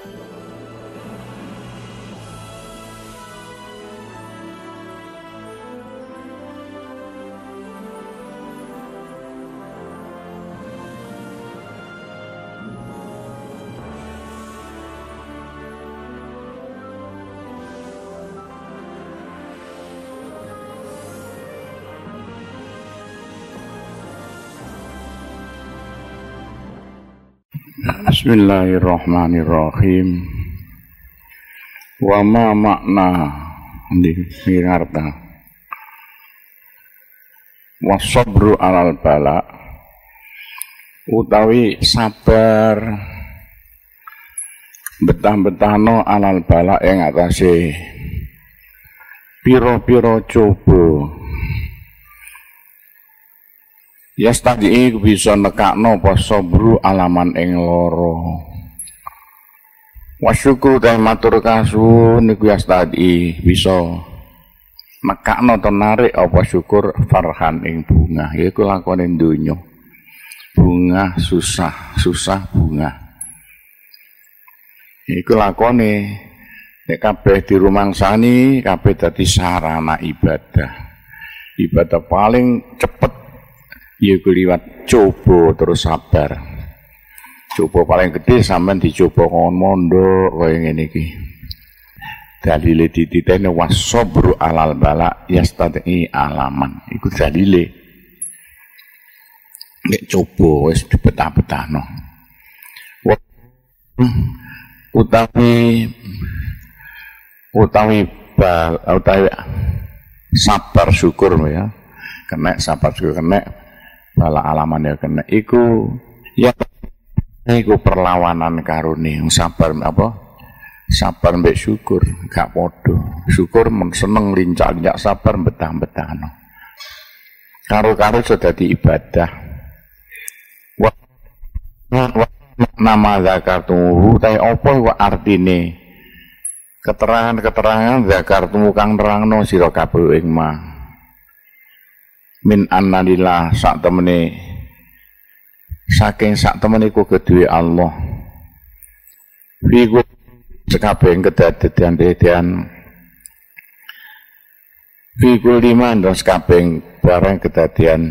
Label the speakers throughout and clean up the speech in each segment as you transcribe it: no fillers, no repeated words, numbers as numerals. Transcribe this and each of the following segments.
Speaker 1: Bismillahirrahmanirrahim. Wa ma makna di ngarta wasabru alal bala utawi sabar betah-betahno alal bala ing atase pira-pira coba. Yastadi bisa nekakno apa sabru alaman ing loro. Wasyukur dan matur kasuwun niku yastadi bisa nekakno to narik apa syukur farhan ing bunga. Iku lakone donya. Bunga susah, susah bunga. Iku lakone nek kabeh dirumangsani kabeh dadi sarana ibadah. Ibadah paling cepet iku liwat coba terus sabar. Coba paling gede sampean dicoba kon mondok kaya ngene iki. Dalile dititene wasabru alal bala yastati alaman. Iku dalile. Nek coba wis dibetah-betahno. Utawi sabar syukur ya. Kena sabar syukur kena bala alaman ya kena iku ya iku perlawanan karone sabar apa sabar mbek syukur gak padha syukur men seneng lincak-lincak sabar betah-betahno karo-karo sudah dadi ibadah wa nama zakartuhu ta apa wa artine keterangan-keterangan zakartumu kang nerangno sira kabeh ing ma min annalillah sak temene saking sak temene ku kedue Allah fiku sekabeh kedadian fiku liman dos kabeh barang kedadian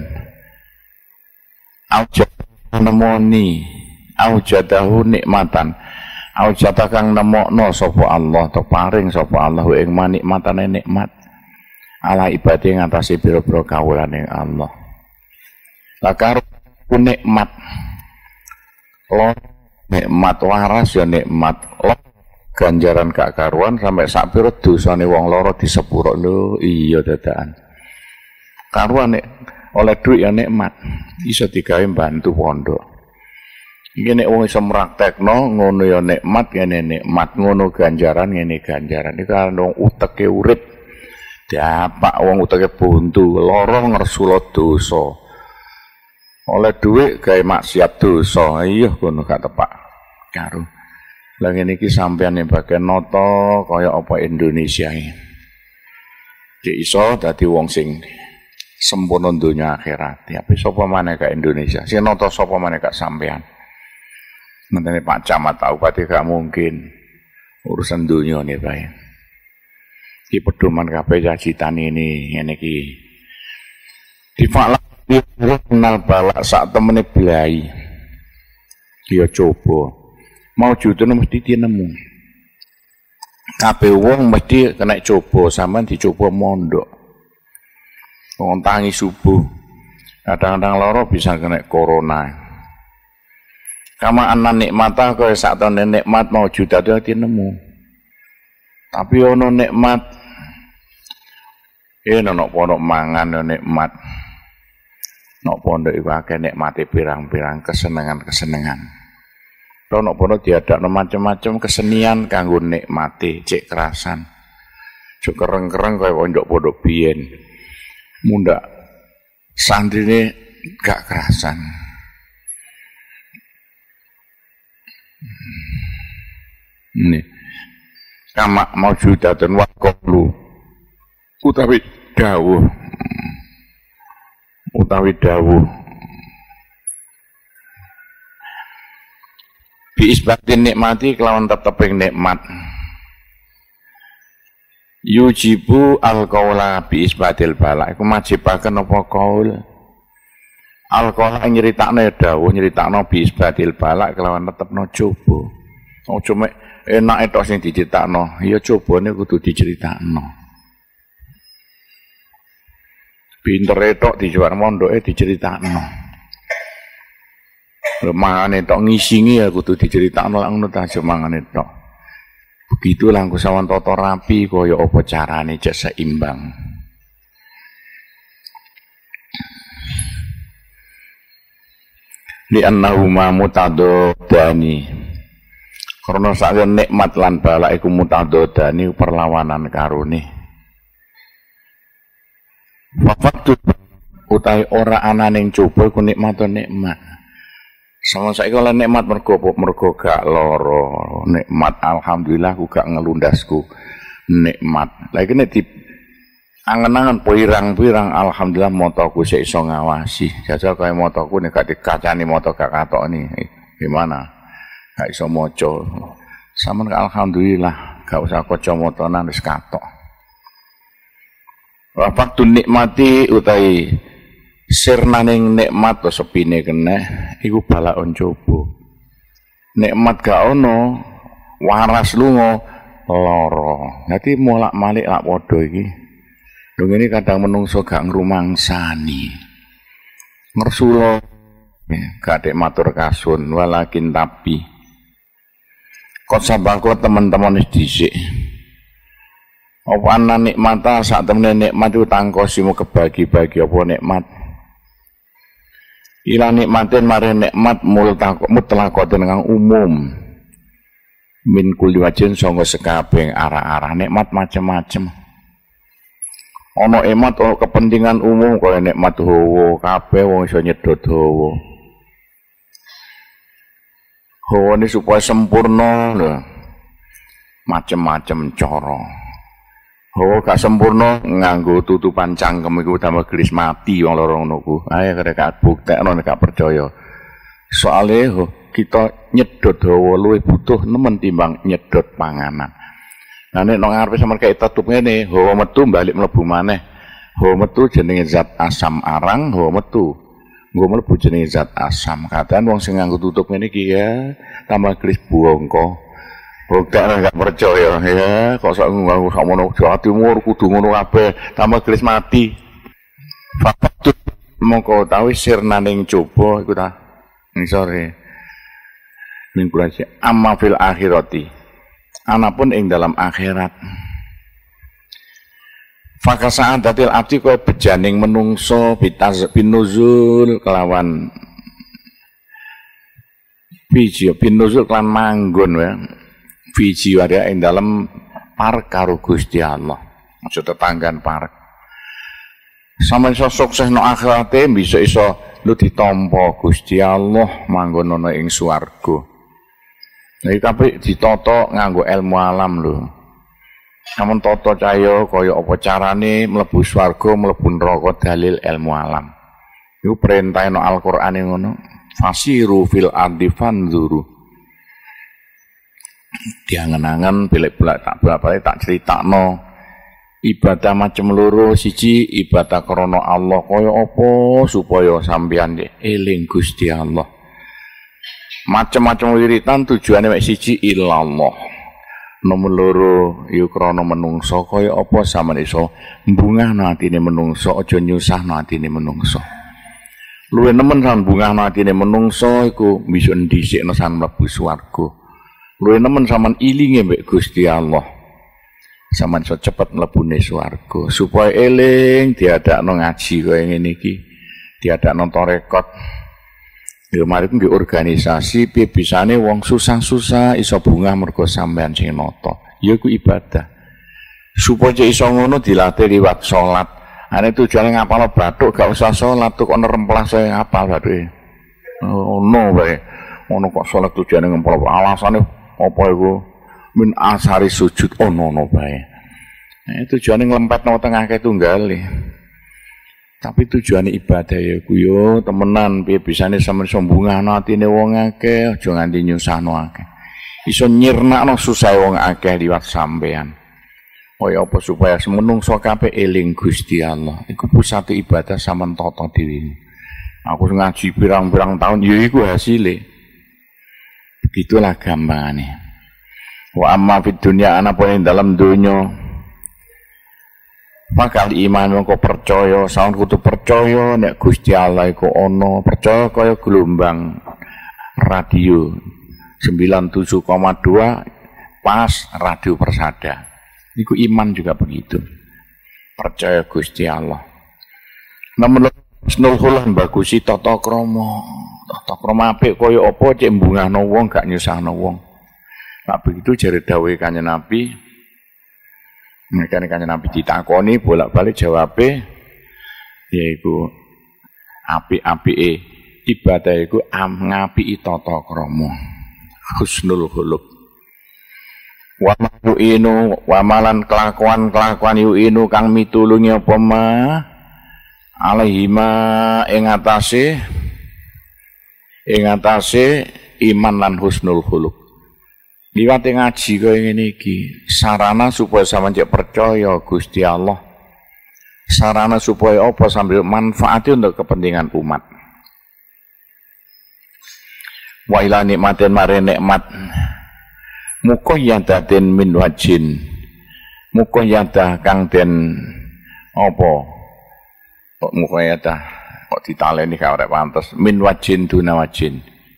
Speaker 1: aujad nemoni aujadahu nikmatan aujata kang nemokno sapa Allah to paring sapa Allah ing manikmatane nikmat ala ibadah ngatasi biro-biro kawulan yang Allah. Lakar nikmat, lo nikmat waras ya nikmat, lo ganjaran gak karuan sampai sak piro dosane wong loro disepuro lho iya dadaan. Karuan nek oleh duit ya nikmat, iso digawe bantu pondok. Iki nek wong iso mraktekno ngono ya nikmat ngene nikmat, ngono ganjaran ngene ganjaran. Iki karo uteke urip. Dapak wong utake buntu lara ngresula dosa. Oleh dhuwit gawe maksiat dosa. Iya ngono gak tepak karo. Lah ngene iki sampeyan ning bagian nata kaya apa Indonesia iki. Cek iso dadi wong sing sempurna donya akhirat. Tapi sapa maneh ka Indonesia? Sing nata sapa maneh ka sampeyan? Mentene Pak Camat tau pati gak mungkin urusan donya ne bae. Di pedoman kabeh cacitan ini ngene iki difalak kenal balak sak temene blai dia coba mau jutune mesti tinemu kabeh wong mesti kena coba sampean dicoba mondok wong tangi subuh kadang-kadang loro bisa kena corona kama anan nikmata kaya sak temene nikmat mau jutane tinemu tapi ono nikmat nok pondok mangan yo nikmat. Nok pondok iku akeh nikmate pirang-pirang kesenengan-kesenengan. Lah nok pondok diadakno macam-macam kesenian kanggo nikmate cek kerasan. Cuk kereng-kereng kaya pondok-pondok biyen. Mundak santrine gak kerasan. Ini kama maujudatun wa qablu utawi dawuh Bi isbatin nikmati kelawan teteping nikmat. Yujibu al-qaula bi isbatil bala. Iku majibaken apa qaul? Al-qaula nyeritakno dawuh nyeritakno bi isbatil bala kelawan tetepno coba. Ojo mek enak tok sing diceritakno, ya cobane kudu diceritakno. Pintere tok dijual mondoke diceritakno. Mangane tok ngisingi ya kudu diceritakno lak ngono ta aja mangane tok. Begitu langkung sawan tata rapi kaya apa carane cek seimbang. Li annahu ma mutadodani. Karena sak nikmat lan bala iku mutadodani perlawanan karone. Waktu utai ora ananing coba iku nikmat. Sama saiki oleh nikmat mergo gak lara, nikmat alhamdulillah ku gak ngelundasku nikmat. Lah iki nek di angen-angen pirang-pirang alhamdulillah motoku sik iso ngawasi. Jajal kaya motoku nek gak dikacani moto gak katokni. Gimana? Gak iso maca. Samen alhamdulillah gak usah kaca-motonan wis katok. Waktu nikmati utai sirnaning nikmat to sepine keneh iku balakon coba. Nikmat gak ono, waras lunga lara. Dadi molak-malik lak padha iki. Lho ngene kadang menungso gak ngrumangsani. Ngersula gak dek matur kasun walakin tapi kok sabangko teman-teman wis dhisik. Apa ana nikmata sak temene nikmat iku tangkosimu kebagi-bagi apa nikmat. Ila nikmatin mare nikmat mutlaqatin kang umum. Min kulli wajhin sanga sekabeh arah-arah nikmat macam-macam. Ana nikmat kepentingan umum kaya nikmat hawa, kabeh wong iso nyedot hawa. Hawa ini supaya sempurna lho. Macam-macam cara. Hawa gak sempurna nganggo tutupan cangkem iku damel gelis mati wong loro ngono ku. Ayo gak buktekno nek gak percaya. Soale kita nyedot hawa luwih butuh nemen timbang nyedot panganan. Nah nek nang ngarepe sampeyan kaya tutup ngene, hawa metu balik mlebu maneh. Hawa metu jenenge zat asam arang, hawa metu. Nggo mlebu jenenge zat asam. Kadang wong sing nganggo tutup ngene iki ya tambah gelis bongko. Buktekno gak percaya ya, kok sak ngono Jawa Timur kudu ngono kabeh, tambah gelis mati. Faktu mongko tahu sirnaning coba iku ta. Sore. Mingkulasi amma fil akhirati. Anapun ing dalam akhirat. Fakasaan datil abdi kowe bejaning menungso binuzul kelawan biji binuzul kelan manggon wae. Fiji ada ing dalam parek karo Gusti Allah. Maksud tetanggan parek. Sampeyan iso sukses no akhirate bisa iso lu ditampa Gusti Allah manggon ana ing swarga. Nek kabeh ditata nganggo ilmu alam lho. Sampun tata cahya kaya apa carane mlebu swarga, mlebu neraka dalil ilmu alam. Iku perintah no Al-Qur'ane ngono. Fasiru fil ardi fanzuru. Diangen-angen bilek-bilek tak critakno ibadah macam loro. Siji ibadah krana Allah kaya apa supaya sampeyan eling Gusti Allah. Macam-macam wiritan tujuane mek siji ilallah. Nomor loro ya krana menungso kaya apa sampeyan iso mbungahno atine menungso aja nyusahno atine menungso. Luwih nemen sampeyan mbungahno atine menungso iku bisa ndhisikno sampeyan mlebu swarga. Luwih nemen sampean ilinge mbek Gusti Allah. Sampeyan iso cepet mlebune swarga. Supaya eling diadakno ngaji kaya ngene iki. Diadakno tarekat. Ya mari ku organisasi piye bisane wong susah-susah iso bungah mergo sampean sing nata. Ya iku ibadah. Supaya iso ngono dilatih liwat salat. Ane tujuane ngapal bathuk gak usah salat kok neremplas ae ngapal bathuk. Ono wae. Ono kok salat tujuane ngempal alasane apa iku min asari sujud ono bae. Tujuane nglempetno tengah ke tunggal. Tapi tujuan ibadah ya ku yo temenan piye bisane sampeyan sombungana atine wong akeh aja nganti nyusahno akeh. Iso nyirnakno susah wong akeh liwat sampean. Kaya apa supaya menungso kabeh eling Gusti Allah. Iku pusat ibadah sampean tata diri. Aku ngaji pirang-pirang tahun ya iku hasile. Begitulah gampangane. Wa amma fid dunya ana pun dalam dunya maka iman mengko percaya, saun kudu percaya nek Gusti Allah iku ana, percaya kaya gelombang radio 97,2 pas radio Persada. Iku iman juga begitu. Percaya Gusti Allah. Namun Husnul Khuluq bagusi tata krama. Tata krama apik kaya apa cek mbungahno wong gak nyusahno wong. Nah begitu jare dawuhe Kanjeng Nabi. Mereka Kanjeng Nabi ditakoni bolak-balik jawabe yaiku apik-apike ibadah iku ngapiki tata krama. Husnul Khuluq. Wa yu'inu wa malan kelakuan yu'inu kang mitulungi apa ma alaihima ing atase iman lan husnul khuluq. Liwat ngaji kaya ngene iki sarana supaya sampeyan cek percaya Gusti Allah. Sarana supaya apa sambil manfaati untuk kepentingan umat. Wa ila nikmatin mare nikmat muqayyadatin min wajin. Muqayyadah kang den apa? Kok muqayyadah kok ditaleni gak ora pantes min wajin duna wajin.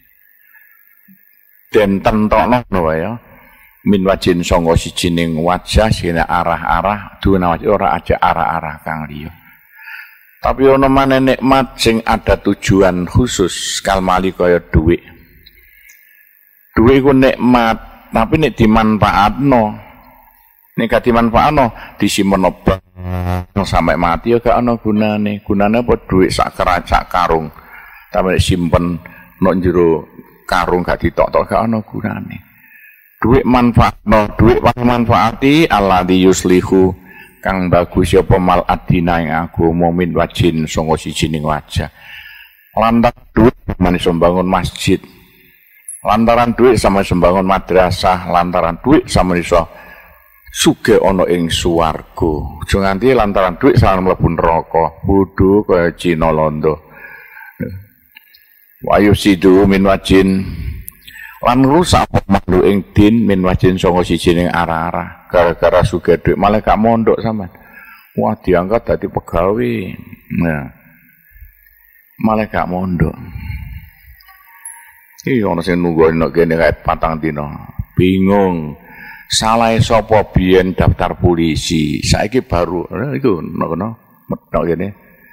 Speaker 1: Den tentokno ya min wajin sanga sijining wajah sing arah-arah duna wajin ora aja arah-arah kang liya. Tapi ana maneh nikmat sing ada tujuan khusus kalmali kaya dhuwit. Dhuwit iku nikmat, tapi nek dimanfaatno nek gak dimanfaatno disimpen sampai mati ya gak ana gunane. Gunane apa dhuwit sak keracak karung. Tapi nek simpen nok jero karung gak ditok-tok gak ana gunane. Dhuwit manfaatno, dhuwit manfaati alladzi yuslihu kang bagus apa mal adina ing agama min wajin sanga sijining wajah. Lantaran dhuwit manisa mbangun masjid. Lantaran dhuwit sama sembangun madrasah, lantaran dhuwit sama iso sugih ana ing swarga. Aja nganti lantaran dhuwit sampeyan mlebu neraka, bodho kaya Cina Londo. Wa yusidu min wajin lan rusak makhluk ing din min wajin sanga sijining arah-arah gara-gara sugih dhuwit malah gak mondok sampean. Wah diangkat dadi pegawe. Nah. Malah gak mondok. Iki ana sing nunggu nek kene kae 4 dina. Bingung. Salahe sapa biyen daftar polisi, saiki baru iku ngono medhok kene.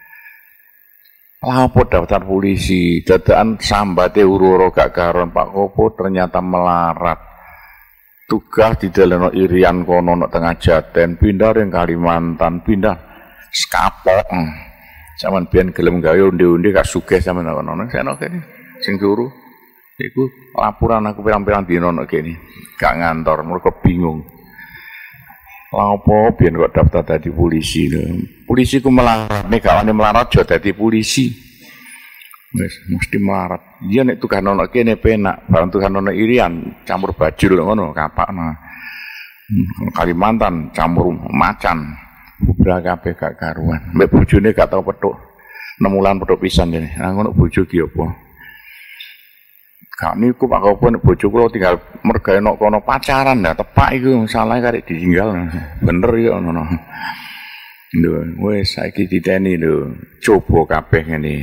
Speaker 1: Lah apa daftar polisi, dadakan sambate uru-uru gak karon Pak Kopo ternyata melarat. Tugas dideleno Irian kono nek tengah Jaten, pindah ring Kalimantan, pindah Skapok. Saman biyen gelem gawe undi-undi gak sugih sampean ngono. Seno kene sing turu. Iku laporan aku pirang-pirang dina nek kene. Gak ngantor, mergo bingung. Lah apa biyen kok daftar dadi polisi lho. Polisi ku melarat, nek gak wani melarat aja dadi polisi. Wis mesti melarat. Iya nek tugas ono kene penak, barang tugas ono Irian campur bajul ngono kapakna. Kalimantan campur macan. Bubra kabeh gak karuan. Mbek bojone gak tau petuk. 6 wulan petuk pisan dene. Lah ngono bojo ki apa? Gak niku Pak Kopo nek bojo kula tinggal mergawe nok kono pacaran dah tepak iku salah karek ditinggal. Bener ya ngono. Lho, wis saiki diteni lho, coba kabeh ngene.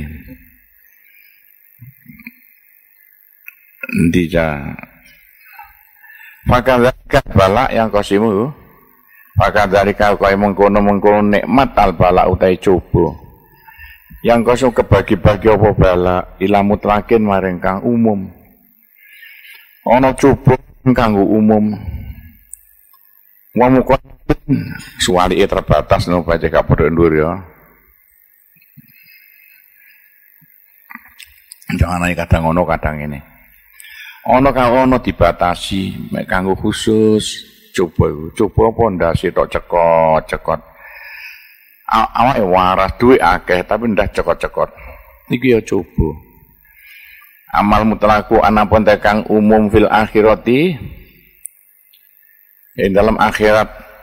Speaker 1: Endi ja. Maka balak yang kosimu. Maka dari kau mengkono nikmat al balak utai coba. Yang kosong kebagi-bagi apa balak ilamu terakin maring kang umum. Ana coba kanggo umum. Wong kok suwalike terbatas no baca kapodho ndur ya. Jangan ae kadang ngono kadang ngene. Ana kang ana dibatasi mek kanggo khusus coba apa ndase tok cekot. awake waras duit akeh tapi ndak cekot-cekot. Iki ya coba. Amal mutlaku anapun tekang umum fil akhirati ing dalam akhirat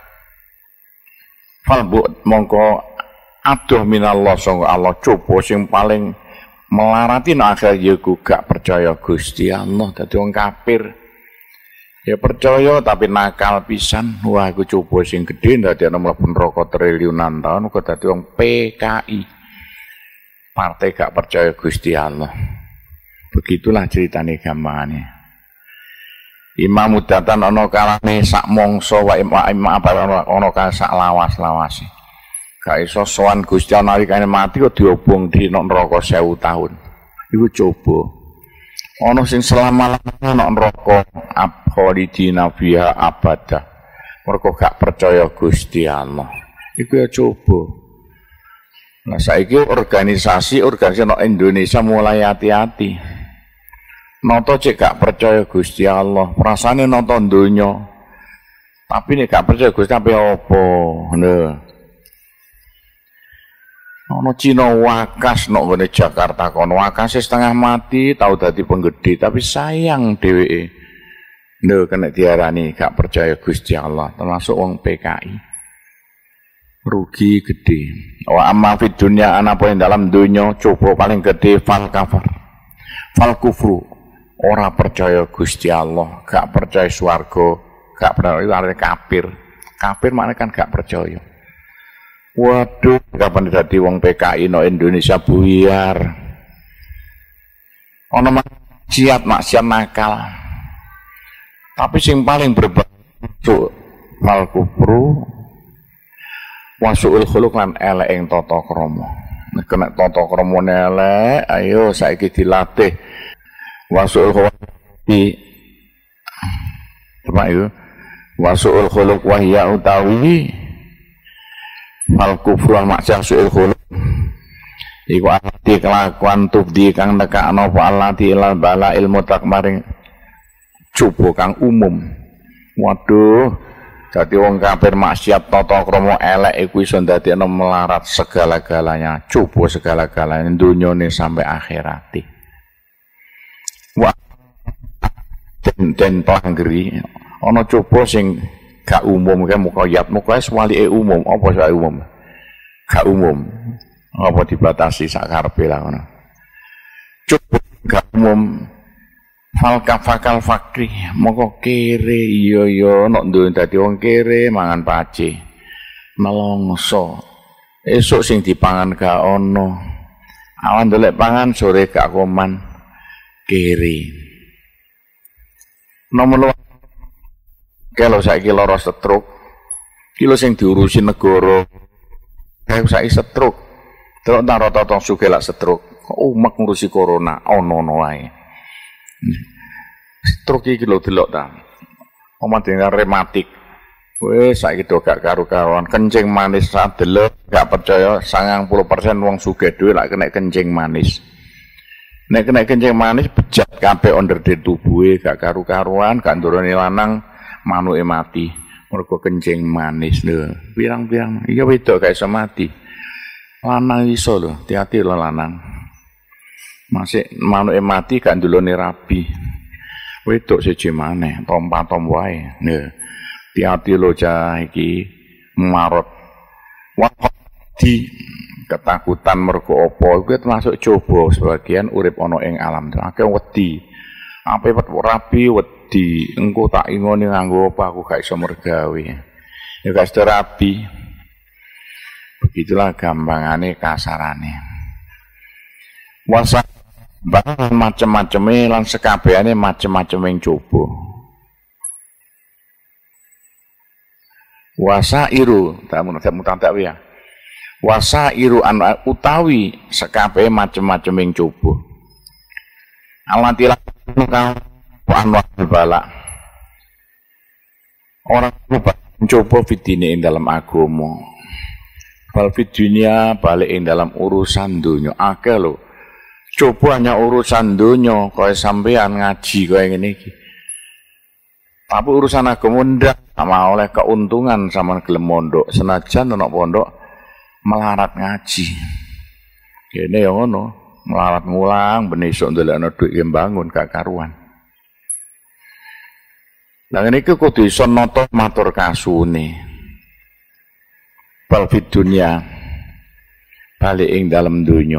Speaker 1: falbu mongko aduh minallah sangka Allah coba sing paling melarati nang akhirat ya gak percaya Gusti Allah dadi wong kafir. Ya percaya tapi nakal pisan. Wah aku coba sing gedhe ndadekno mlebu neraka triliunan taun kok dadi wong PKI. Partai gak percaya Gusti Allah. Begitulah ceritane gampangane. Imam mudatan ana kalane sak mangsa wa imam ana ka sak lawas-lawase. Gak iso sowan Gusti Allah nalikane mati kok diobong di neraka 1000 tahun. Iku coba. Ono sing selama-lamanya nek neraka abkhalidina fiha abada. Mergo gak percaya Gusti Allah. Iku ya coba. Nah saiki organisasi nek Indonesia mulai hati-hati. Noto cek gak percaya Gusti Allah, rasane nonton donya. Tapi nek gak percaya Gusti apa apa? Lho. Ono Cina wakas nok ngene Jakarta kono wakas setengah mati tau dadi penggede tapi sayang dheweke. Lho kena diarani gak percaya Gusti Allah termasuk wong PKI. Rugi gede. Wa amma fid dunya anapun dalam dunya coba paling gede fal kafar. Fal kufru ora percaya Gusti Allah, gak percaya swarga, gak percaya kafir. Kafir maknanya kan gak percaya. Waduh, kapan dadi wong PKI no Indonesia buyar. Ono maksiat nakal. Tapi sing paling berbahaya mal kufru wasuul khuluq lan elek ing tata krama. Nek kena tata kramane elek, ayo saiki dilatih. Wasuul khuluq apa itu? Wasuul khuluq wa hiya utawi mal kufru maksud suil khuluq iku arti kelakuan tubdi kang nekakno apa allati ilal bala ilmu tak maring coba kang umum. Waduh dadi wong kafir maksiat tata krama elek iku iso ndadekno melarat segala-galanya, coba segala-galanya dunyane sampai akhirate. Wah den panggri ana coba sing gak umum kan mukoyat walike umum apa sak umum gak umum apa dibatasi sak karepe lah ngono cukup gak umum fakal fakri moko kere iya nek duwe dadi wong kere mangan pace melongso esuk sing dipangan gak ono awan dolek pangan sore gak koman kere nomor kalau saiki lara stroke, kilo sing diurusi negara, kayak saiki stroke, terus rata-rata sugih lak stroke, kok umek ngurusi corona, ono wae. Stroke iki lho delok ta. Omat dengan rematik. Wes saiki do gak karu-karuan, kencing manis sak delok, gak percaya 90% wong sugih dhewe lak kena kencing manis. Nek kena kencing manis bejat kabeh onder di tubuhe, gak karu-karuan, gak ndurone lanang. Manuke mati mergo kencing manis lho. Pirang-pirang iya wedok gak iso mati. Lanang iso lho, hati-hati lho lanang. Masih manuke mati gak ndulone rabi. Wedok siji maneh, tom-tom wae. Lho, hati-hati lho cah iki marot. Wadi ketakutan mergo apa iku termasuk coba sebagian urip ana ing alam. Akeh wedi. Ape rabi wedi engko tak ingoni nganggo apa aku gak iso mergawe. Ya gak iso rabi. Begitulah gampangane kasarane. Wasa bahan macem-maceme lan sekabehane macem-macem ing coba. Wasairu tamu tak ya. Wasairu an utawi sekabeh macem-macem ing coba. Alatilah kang anwar bala. Orang mencoba fitine ing dalam agama. Bal fit dunia balik ing dalam urusan dunya akeh lho. Coba hanya urusan dunya kaya sampean ngaji kaya ngene iki. Tapi urusan agama ndak sama oleh keuntungan sama gelem mondok. Senajan ana pondok melarat ngaji. Kene ya ngono, melarat ngulang ben esuk ndelokno dhuwit bangun gak karuan. Lah ngene iki kudu iso nata matur kasune. Bal fid dunya balik ing dalem donya.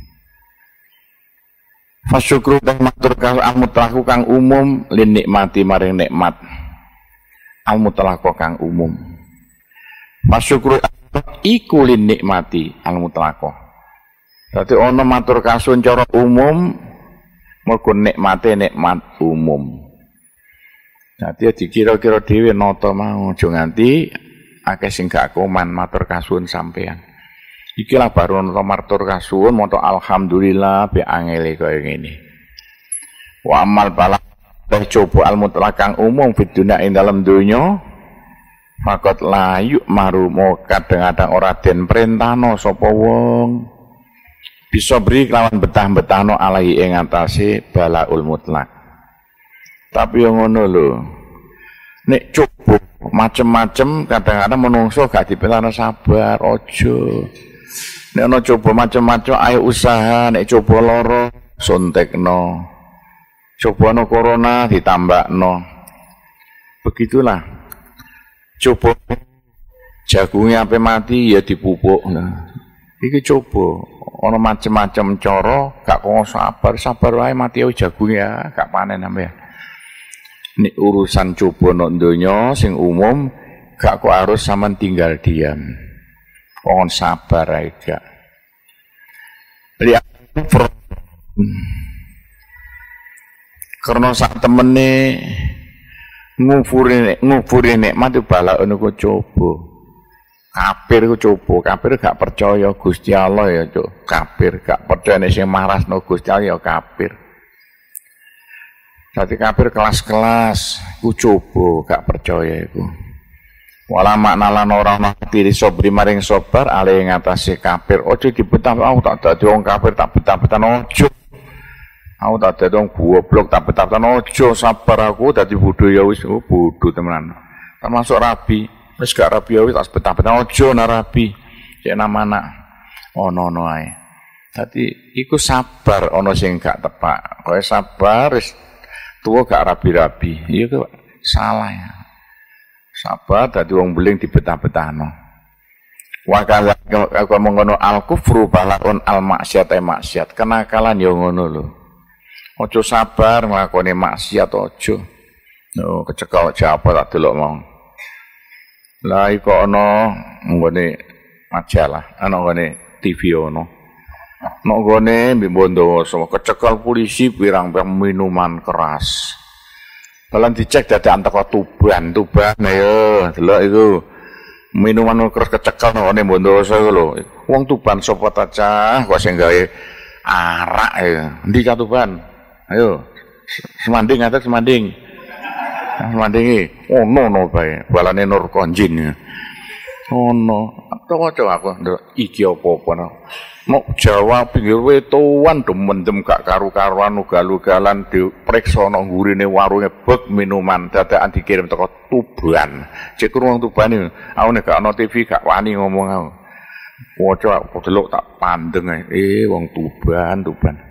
Speaker 1: Fasyukru dan matur kasune al-mutlaq kang umum lin nikmati maring nikmat. Al-mutlaq kang umum. Fasyukru iku lin nikmati al-mutlaq. Dadi ana matur kasun cara umum mergo nikmate nikmat umum. Dadi dikira-kira dhewe nata mau aja nganti akeh sing gak koman matur kasuwun sampean. Iki lah baru nata matur kasuwun moto alhamdulillah be angele kaya ngene. Wa amal bala coba al-mutlaq kang umum fid dunya ing dalem donya fakot layu marumo kadang-kadang ora den perintahno sapa wong bisa beri kelawan betah-betahno alai ing atase balaul mutlaq. Tapi yang ngono lho, nek coba macem-macem kadang-kadang menungso gak dipelana sabar, ojo. Nek ono coba macem-macem ayo usaha, nek coba loro sontekno. Coba no corona ditambakno. Begitulah. Coba jagungnya sampai mati ya dipupuk. Nah, iki coba ono macem-macem cara gak kok sabar wae mati jagungnya gak panen sampean. Nek urusan coba nok donya sing umum gak kok harus sampean tinggal diam. Pohon sabar ae gak. Karena sak temene ngufuri nikmat balak niku coba. Kafir ku coba, kafir gak percaya Gusti Allah ya, Cuk. Kafir gak percaya nek sing marasno Gusti Allah ya kafir. Dadi kafir kelas-kelas ku coba gak percaya iku. Wala makna lan ora ngerti sobri maring sabar ale ngatasi kafir. Ojo dibetah aku tak dadi wong kafir tak betah-betah ojo. Aku tak dadi wong goblok tak betah-betah ojo, sabar aku dadi bodho ya wis bodho temenan. Termasuk rabi, wis gak rabi ya wis tak betah-betah ojo narabi. Cek nama anak ono ae. Dadi iku sabar ana sing gak tepak. Kowe sabar wis tuwa gak rabi-rabi, iya kok salah ya. Sabar dadi wong beling dibetah-betahno. Wa kala aku mengono al kufru balaun al maksiat maksiat. Kenakalan ya ngono lho. Ojo sabar nglakoni maksiat ojo. No kecekel apa tak delok mau. Lah iku ana nggone majalah, ana nggone TV ono. Nek gone Bondowoso kecekel polisi pirang-pirang minuman keras. Dalan dicek dadakan teko Tuban ayo delok iku. Minuman keras kecekel nang Bondowoso iku lho. Wong Tuban sapa ta cah kok sing gawe arak ya. Endi ka Tuban? Ayo. Semanding atas semanding. Semandingi ono bae. Balane Nur Konjin. Ono. Coba aku iki apa-apa no. Nok Jawa pinggir wetuan demendem gak karu-karuan ugal-ugalan dipriksa nang ngurine warunge bek minuman dadakan dikirim teko Tuban. Cek wong Tuban iki, aku nek gak ana TV gak wani ngomong aku. Waca aku delok tak pandeng ae. Wong Tuban.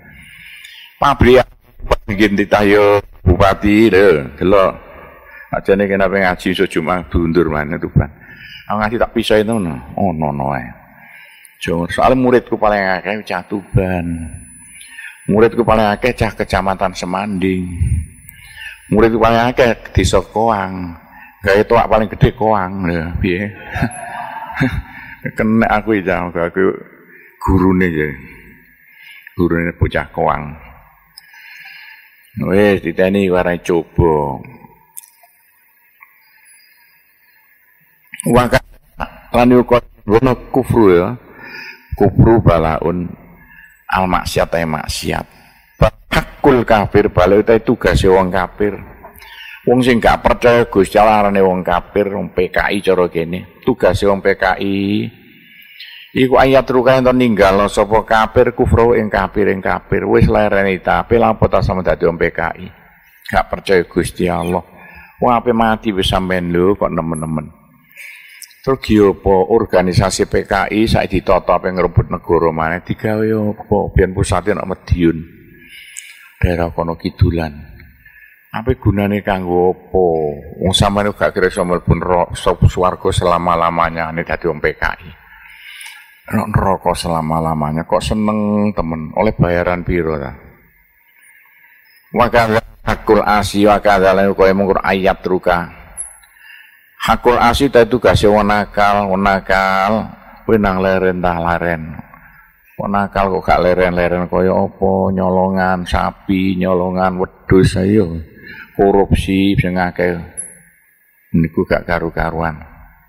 Speaker 1: Pabrik bikin ditayo bupati lho, delok. Ajane kena ngaji iso Jumat dundur maneh Tuban. Aku ngaji tak pisah itu ono ae. Soal muridku paling akeh cah Tuban. Muridku paling akeh cah kecamatan Semanding. Muridku paling akeh desa Koang. Gawe toak paling gede Koang lho, piye. Kena aku iki aku gurune ya. Gurune bocah Koang. Wis diteni warai coba. Waka lan yo kufru ya. Kufru balaun al maksiat maksiat. Hakul kafir bala itu tugas wong kafir. Wong sing gak percaya Gusti Allah arane wong kafir, wong PKI cara kene. Tugas wong PKI iku ayat rukae ento ninggalno sapa kafir kufru ing kafir wis lereni tapi lapo ta sama dadi wong PKI. Gak percaya Gusti Allah. Wong ape mati wis sampean lho kok nemen-nemen. Terus apa organisasi PKI saiki ditata ape ngrebut negara maneh digawe apa ben pusate nek Madiun. Daerah kono kidulan. Apa gunane kanggo apa? Wong sampeyan gak kira iso mlebu swarga selama-lamanya nek dadi wong PKI. Neraka selama-lamanya kok seneng temen oleh bayaran piro ta? Wa hakul asi wa kadzalika kaya mung ayat ruka. Hakul asi itu tugas wong nakal, kowe nang leren tah laren. Wong nakal kok gak leren-leren kaya apa nyolongan sapi, nyolongan wedhus ayo. Korupsi sing akeh niku gak karu-karuan.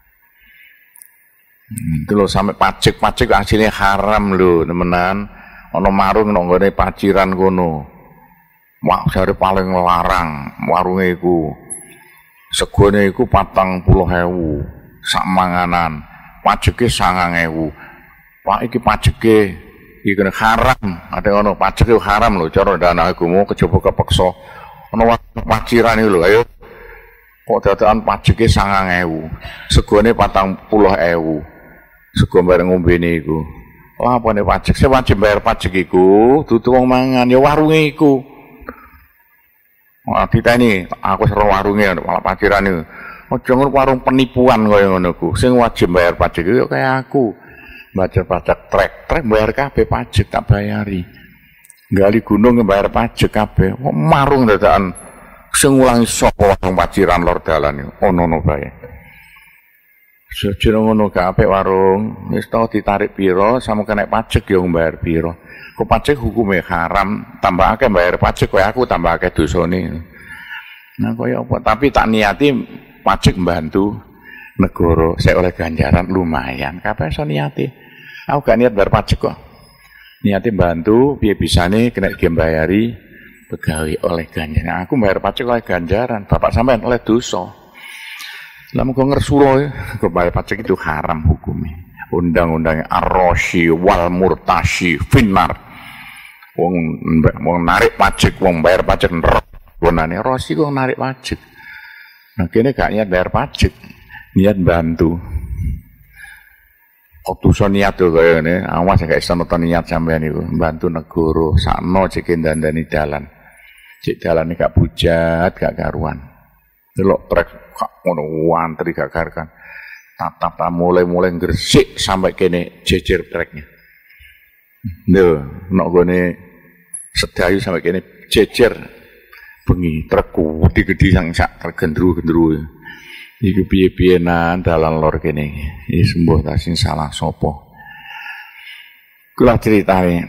Speaker 1: Itu lho sampe pajak asline haram lho, temenan. Ana marung nang nggone paciran kono. Wah, jare paling larang warunge iku. Segone iku 40.000 sak manganan, pajeke 9.000. Pak iki pajeke iki kena haram, ada ono pajeke haram lho cara dana agama kejaba kepeksa. Ono paciran iki lho, ayo. Kok dadakan pajeke 9.000, segone 40.000. Sego bareng ngombene iku. Lah apane pajek? Sing wajib bayar pajek iku dudu wong mangan ya warunge iku. Wah, ditani aku seru warunge malah paciran iki. Aja ngono warung penipuan kaya ngono ku. Sing wajib bayar pajak iki kaya aku. Bayar pajak trek bayar kabeh pajak tak bayari. Gali gunung bayar pajak kabeh. Kok marung dadakan sing ngulangi sapa warung paciran lor dalan iki. Ono bae. Sejero ngono gak apik warung, wis tau ditarik piro sama kena pajak ya bayar piro. Kok pajak hukume haram, tambah akeh bayar pajak kowe aku tambah akeh dosane. Nah kaya apa? Tapi tak niati pajak membantu negara, saya oleh ganjaran lumayan. Kabeh iso niati. Aku gak niat bayar pajak kok. Niati bantu piye bisane kena bayari pegawai oleh ganjaran. Aku bayar pajak oleh ganjaran, bapak sampean oleh dosa. Lah mung ngersula kok bayar pajak itu haram hukumnya. Undang-undang ar-rashi wal murtashi finnar. Wong narik pajak, wong bayar pajak neraka. Gunane rashi kok narik pajak. Nah kene gak niat bayar pajak, niat bantu. Kok dosa niat to kaya ngene, awas gak iso nonton niat sampean iku, bantu negara sakno cek dandani dalan. Cek dalane gak bujat, gak karuan. Delok trek ngono antri gak karuan. Tatap mulai gresik sampai kene jejer treknya. Lho, nek gone sedayu sampai kene jejer bengi treku gede sang sak tergendru-gendru. Iku piye-piyenan dalan lor kene. Iki sembuh ta sing salah sapa. Kula critane.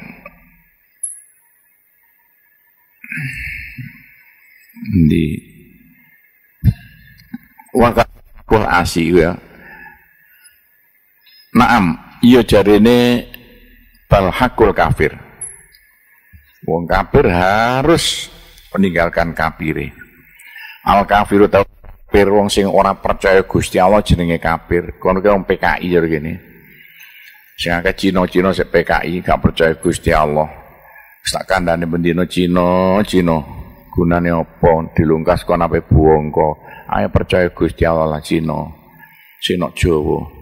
Speaker 1: Di wakul asi ya. Naam, iya jarene bal hakul kafir. Wong kafir harus meninggalkan kafire. Al kafiru tau kafir wong sing ora percaya Gusti Allah jenenge kafir. Kono ki wong PKI jar kene. Sing akeh Cina-Cina sing PKI gak percaya Gusti Allah. Sak kandhane bendina Cina. Gunane apa? Dilungkas kon ape buangka. Ayo percaya Gusti Allah lah Cina. Cina Jawa.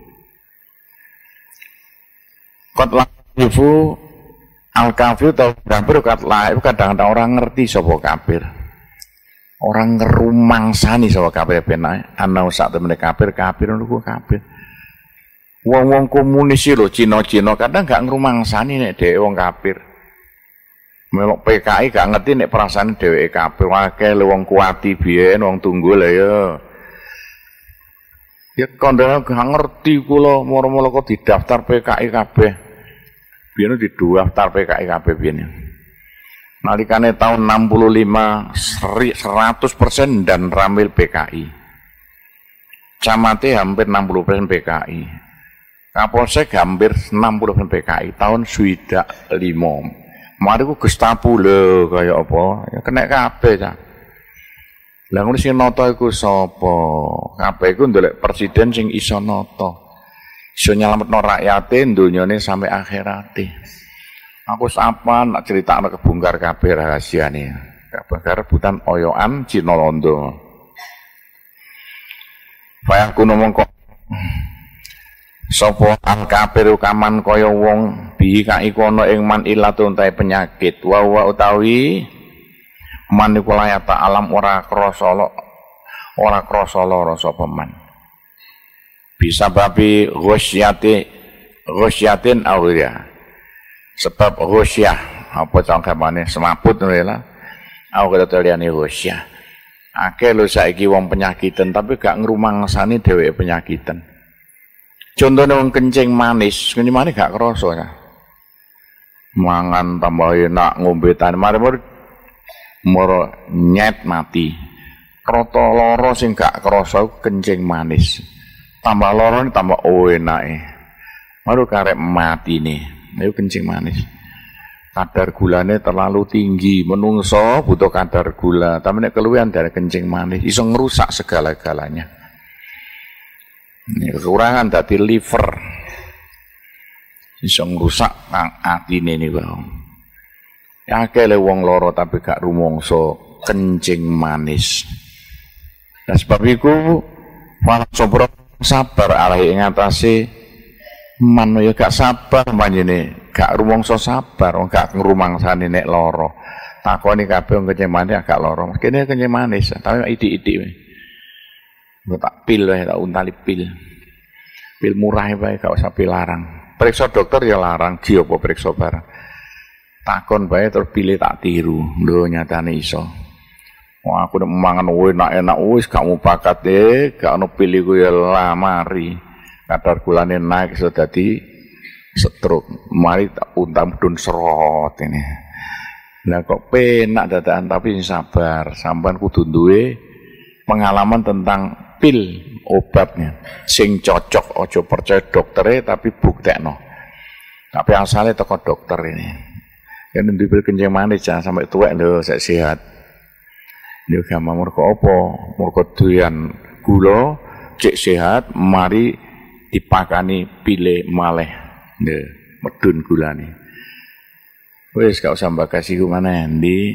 Speaker 1: Kot laifu al-kafir atau kafir kot laifu kadang-kadang orang ngerti sapa kafir. Orang ngerumangsani sapa kafir benae. Ana sak temene kafir niku kafir. Wong-wong komunis lho Cina-Cina kadang gak ngrumangsani nek dhek wong kafir. Melok PKI gak ngerti nek perasaan dheweke kafir. Akeh wong kuati biyen wong tunggul ya. Ya kondene gak ngerti kula moro-moro kok didaftar PKI kabeh. Biyen didaftar PKI kabeh biyen. Nalikane tahun 65 100% dan ramil PKI. Camate hampir 60% PKI. Kapolsek hampir 60% PKI tahun 2005. Mari ku Gestapo lho kaya apa? Ya kena kabeh ta. Lah ngono sing nata iku sapa? Kabeh iku ndelok presiden sing iso nata. Iso nyelametno rakyate donyane sampai akhirate. Aku sapa nak critakno kebongkar kabeh rahasiane. Kabeh rebutan oyokan Cina Londo. Bayangku ngomong kok Sapa al kafiru kaman kaya wong bi ka iku ana ing man ilatun tae penyakit wa utawi man iku layata alam ora krasa lara sapa man bisa babi ghosyatin awriya sebab ghosyah apa cangkemane semaput lho aku kata liyane ghosyah akeh lho saiki wong penyakitan tapi gak ngrumangsani dheweke penyakitan. Contohnya wong kencing manis gak kerasa ya. Mangan tambah enak, ngombe tan mari-mari moro nyet mati. Kroto loro sing gak kerasa kencing manis. Tambah loro tambah enake. Baru karek mati nih. Ayo kencing manis. Kadar gulanya terlalu tinggi, menungso butuh kadar gula. Tapi nek keluwihan dari kencing manis iso ngerusak segala-galanya. Ini kekurangan dadi liver iso ngrusak atine niku. Ya akeh wong loro tapi gak rumangsa kencing manis. Nah sebab iku malah sabar alih ing atase man ya gak sabar panjene, gak rumangsa sabar, gak ngrumangsani nek loro. Takoni kabeh wong kencing manis gak loro. Kene kencing manis tapi idik-idik. Tak pil wae, tak untali pil. Pil murah wae gak usah pil larang. Periksa dokter ya larang, gi apa periksa barang. Takon bae terus pilih tak tiru. Lho nyatane iso. Wah aku nek mangan enak-enak wis gak mau bakat gak ono pil iku ya lamari. Kadar gulane naik iso dadi stroke. Mari tak untam dun serot ini. Lah kok penak dadakan tapi sabar. Sampean kudu duwe pengalaman tentang pil obatnya sing cocok, ojo percaya doktere tapi buktekno. Tapi asalnya toko dokter ini. Kan ndipil kencing manis jangan sampai tuwek lho sek sehat. Yo gampang mergo apa? Mergo doyan gula cek sehat mari dipakani pile maleh. Nggih, medun gulane. Wis gak usah mbagasi ku maneh ndi.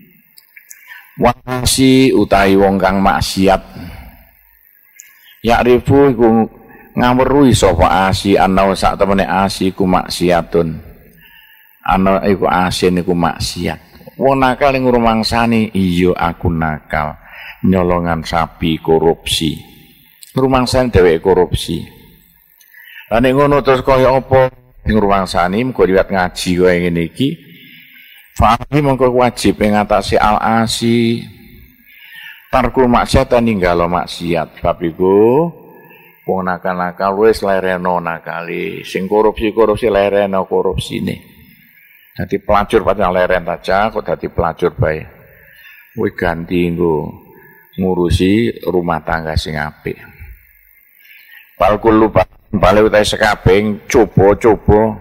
Speaker 1: Wasi utahi wong kang maksiat Ya'rifu iku ngawruhi sapa asi ana sak temene asi ku maksiatun. Ana iku asin iku maksiat. Wong nakal ing ngrumangsani iya aku nakal. Nyolongan sapi korupsi. Ngrumangsani dheweke korupsi. Lah nek ngono terus kaya apa ngrumangsani mengko liwat ngaji kaya ngene iki. Fahmi mengko wajib ing ngatasi al-asi. Tarkul maksiat ninggalo maksiat. Bab iku wong nakal-nakal wis lereno nakali. Sing korupsi lereno korupsine. Dadi pelacur padahal leren aja kok dadi pelacur bae. Kuwi ganti nggo ngurusi rumah tangga sing apik. Balkul lupa bali utahe sekabeh coba-coba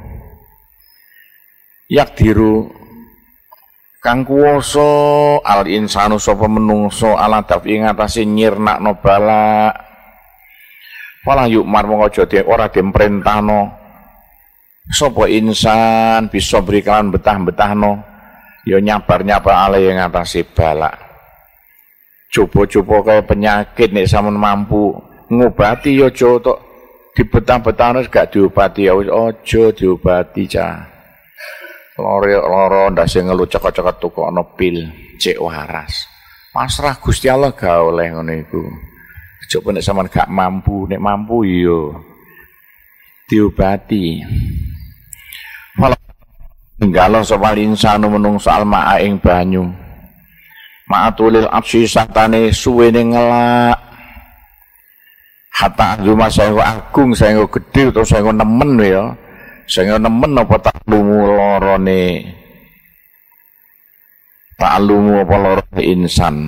Speaker 1: yak diru kang kuwasa al insanu sapa menungso ala dafi ngatasi nyirnakno bala wala yuk mar mongko aja ora diperintahno sapa insan bisa berikan betah-betahno ya nyabar-nyabar ale yang ngatasi bala coba-coba kaya penyakit nek sampean mampu ngobati ya aja tok dibetah-betahno gak diobati ya wis aja diobati cah. Loro ndase ngelu cekot-cekot tukokno pil cek waras. Pasrah Gusti Allah gak oleh ngono iku. Coba nek sampean gak mampu, nek mampu iya diobati. Wala nggalo sapa insanu menungso almaa ing banyu. Ma'atulil absi satane suwene ngelak. Hatta azuma saenggo agung, saenggo gedhe utawa saenggo nemen ya. Sehingga nemen apa taklumu lorone taklumu apa lorone insan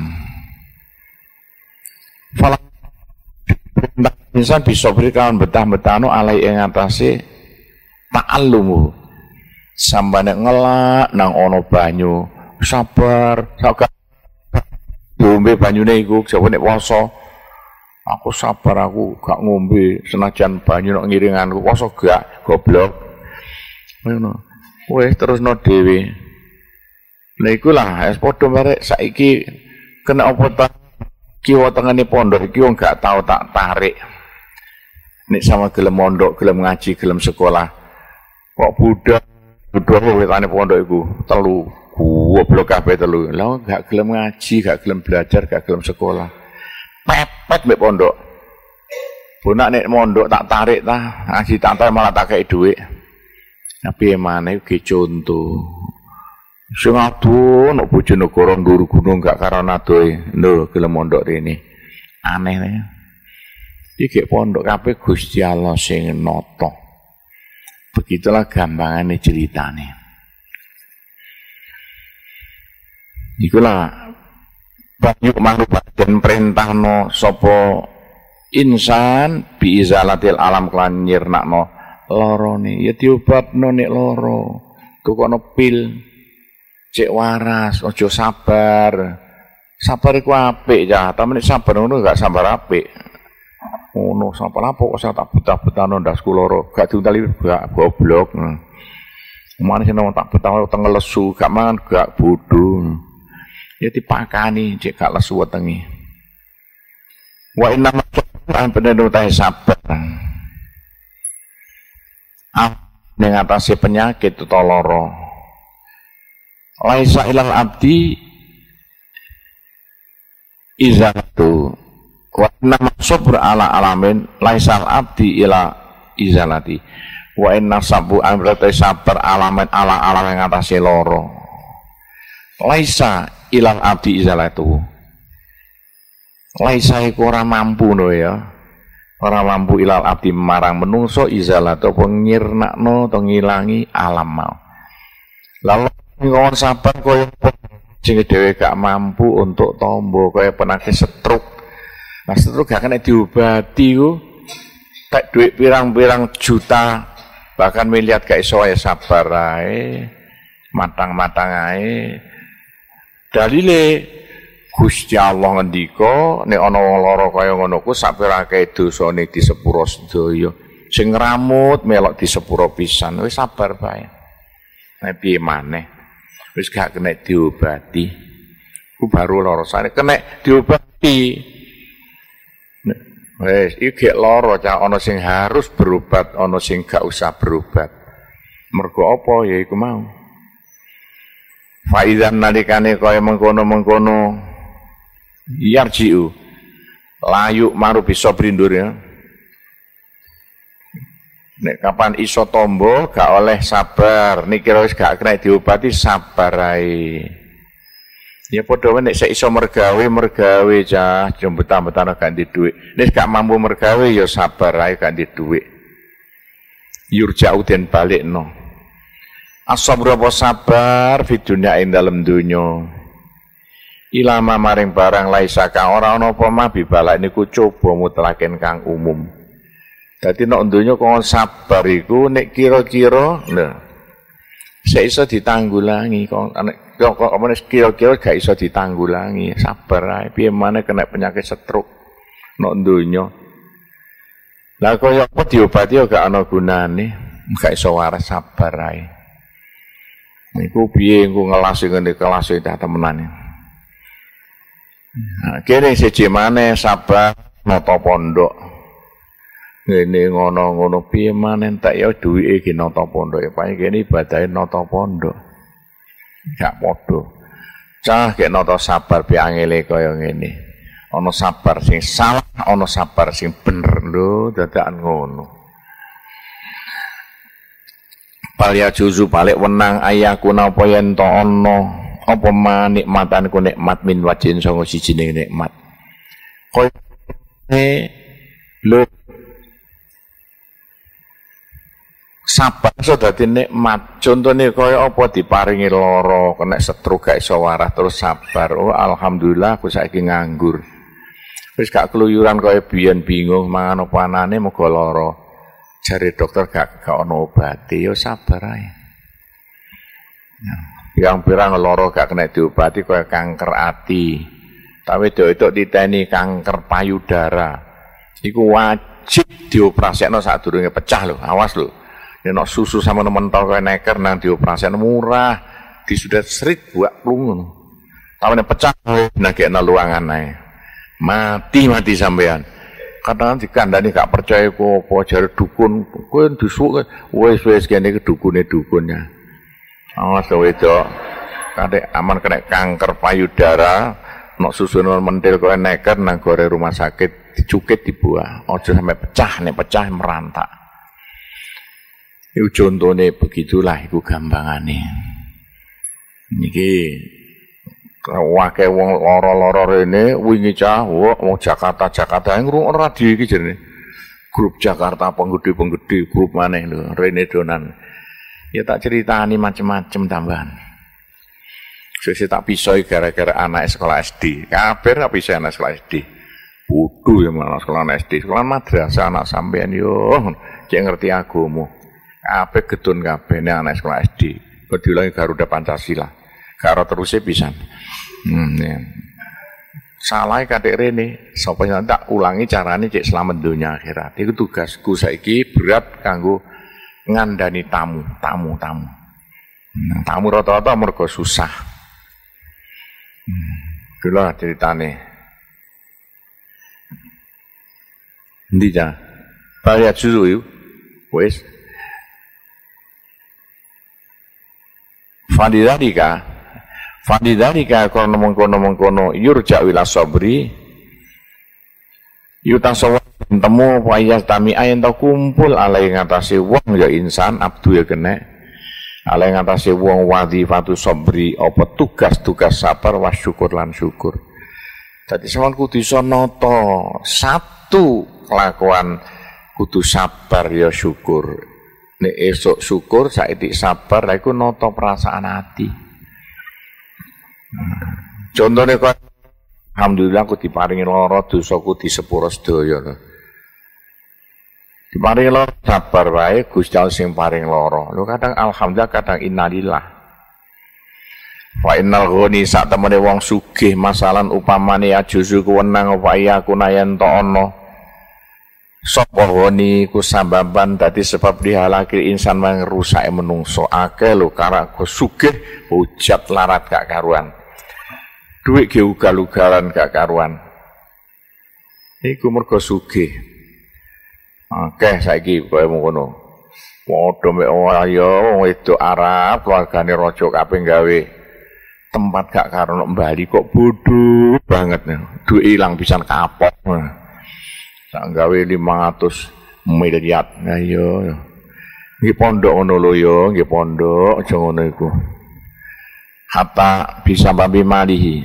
Speaker 1: fala insan bisa berikan betah-betahno alai ing atase taklumu sambane ngelak nang ono banyu sabar sak ngombe banyune iku jane nek poso aku sabar aku gak ngombe senajan banyu nek ngiringanku poso gak goblok. Ngono. Wis terusno dhewe. Lha iku lah es padha barek saiki kena apa ta kiwa tengene pondok iki wong gak tau tak tarik. nek sama gelem mondok, gelem ngaji, gelem sekolah. Kok budak wetane pondok iku telu, goblok kabeh telu. Lah gak gelem ngaji, gak gelem belajar, gak gelem sekolah. Pepet mek pondok. Bonak nek mondok tak tarik ta, ngaji tak tarik malah tak kei dhuwit. Tapi emane iki contoh. Sing adoh nek Bojonegoro ndur gunung gak karo nadoe. Lho gelem mondok rene. Aneh ya. Iki pondok kabeh Gusti Allah sing nata. Begitulah gampangane ceritane. Ikulah banyu makhluk dan perintahno sapa insan bi izalatil alam kelan nyirnakno lorone ya diobatno nek loro. Tukono pil cek waras, ojo sabar. Sabar iku apik ya, tapi nek sabar ngono gak sabar apik. Ngono sapa lapo kok tak betah-betahno ndasku loro gak diuntali gak goblok. Mane sing tak betah teng lesu gak mangan gak bodho. Ya dipakani cek gak lesu wetenge. Wa inna ma'an penenu tahe sabar. Ning atase penyakit utawa lara. Laisa ilal abdi izalatu. Wa inna sabr ala alamin laisal abdi ila izalati. Wa inna sabu amrata sabar alamin ala alam yang atase loro. Laisa ilal abdi izalatu. Laisa iku ora mampu no ya. Ora mampu ilal abdi marang menungso izalatu apa ngirnakno to ngilangi alam mau. Lalu ngawon sabar koyo sing dhewe gak mampu untuk tombo kaya penyakit stroke. Nah seterus gak kena diobati ku tak duit pirang-pirang juta bahkan miliar gak iso ae sabar ae matang-matang ae. Dalile Gusti Allah ngendika nek ana wong lara kaya ngono ku sapirake dosane disepuro sedaya sing ngramut melok disepuro pisan wis sabar bae. Nek piye maneh wis gak kena diobati ku baru lara sane kena diobati. Wes iki lara cah ana sing harus berobat, ana sing gak usah berobat. Mergo apa ya iku mau. Faizan nalikane kaya mengkono-mengkono yarjiu. Layu maru bisa brindur ya. Nek kapan iso tombo gak oleh sabar, niki wis gak kena diobati sabar ae. Ya padha wae nek sik iso mergawe cah jembetah-betahno gak ndek dhuwit. Nek gak mampu mergawe ya sabar ae gak ndek dhuwit. Yurja'u den balikno. As-sabru apa sabar fi dunya ing dalem donya. Ilama maring barang laisa kang ora ana apa mah bibalak niku coba mutlaken kang umum. Dadi nek donya kok sabar iku nek kira-kira lho sik iso ditanggulangi kok kira-kira gak iso ditanggulangi sabar ae piye maneh kena penyakit stroke nek donya lah kaya apa diobati gak ana gunane gak iso waras sabar ae niku piye engko ngelas ngene kelas ta temenan kene siji maneh sabar nata pondok ngene ngono-ngono piye maneh tak ya duwike iki nata pondok ya paling kene ibadahe nata pondok gak padha cah gek nata sabar pi angele kaya ngene ana sabar sing salah ana sabar sing bener lho dadakan ngono palya juzu balik wenang ayaku napa yen to ana apa manikmatan ku nikmat min wajin sanga sijine nikmat koyo lho sabar iso dadi nikmat. Contone kaya apa diparingi lara, kena stroke gak iso waras terus sabar. Oh alhamdulillah aku saiki nganggur. Wis gak keluyuran kaya biyen bingung mangan apa anane muga lara. Jare dokter gak ana obate ya sabar ae. Pirang-pirang lara gak kena diobati kaya kanker ati. Tapi wedok diteni kanker payudara. Iku wajib dioprasikno sadurunge pecah lho. Awas lho. Nek susu sama mentol kaya neker nang dioperasi murah, disudat serit buak plung. Tapi nek pecah nagekna luangan ae. Mati sampean. kadang dikandani gak percaya kok apa jare dukun kowe disuk wis kene ke dukune-dukunnya. Awas to wedok. Kadek aman kena kanker payudara, nok susun mentil kowe neker nang gore rumah sakit dicukit dibuah. Aja sampai pecah, nek pecah merantak. Iku contone begitulah iku gampangane. Niki wake wong lara-lara rene wingi cah wong Jakarta ngrungokno radio iki jenenge grup Jakarta penggede grup maneh lho rene donan ya tak ceritani macem-macem tambahan sesuk tak pisoi gara-gara anak sekolah SD kabeh tak pisoi anak sekolah SD kudu ya malah sekolah SD sekolah madrasah anak sampean yo cek ngerti agama kabeh gedun kabeh anak sekolah SD kok diulangi Garuda Pancasila karo terusé pisan. Ya. Salah kadek rene, sapa tak ulangi carane cek selamat dunia akhirat. Iku tugasku saiki berat kanggo ngandani tamu. Tamu rata-rata mergo susah. Kula ceritane. Endi ja? Bahaya juru yuk. Wis. Fadidalika kono mengkono yurja wila sabri yutasawa temu wayas tami ayen tau kumpul alai ngatasi wong ya insan abdu ya kene alai ngatasi wong wadifatu sabri apa tugas-tugas sabar wa syukur lan syukur. Dadi sampeyan kudu iso nata satu kelakuan kudu sabar ya syukur. Nek esuk syukur saiki sabar lha iku nata perasaan ati. Contohnya kok alhamdulillah aku diparingi lara dosaku disepuro sedaya lho. Diparingi lara sabar wae Gusti Allah sing paring lara. Lho kadang alhamdulillah kadang innalillah. Wa innal ghani sak temene wong sugih masalan upamane ajuzu kuwenang apa iya kunayen to ana. Sapa ghani ku sababan dadi sebab dihalakil insan mang rusake menungso akeh lho karek sugih hujat larat gak karuan. Duit ge ugal-ugalan gak karuan. Iku mergo sugih. Akeh saiki koyo ngono. Padha mek ayo wong wedok Arab keluargane raja kabeh gawe tempat gak karo Bali kok bodoh banget. Duit ilang pisan kapok. Sak gawe 500 miliar. Ayo. Nggih pondok ngono lho ya, nggih pondok aja ngono iku. Hatta bisa babi malihi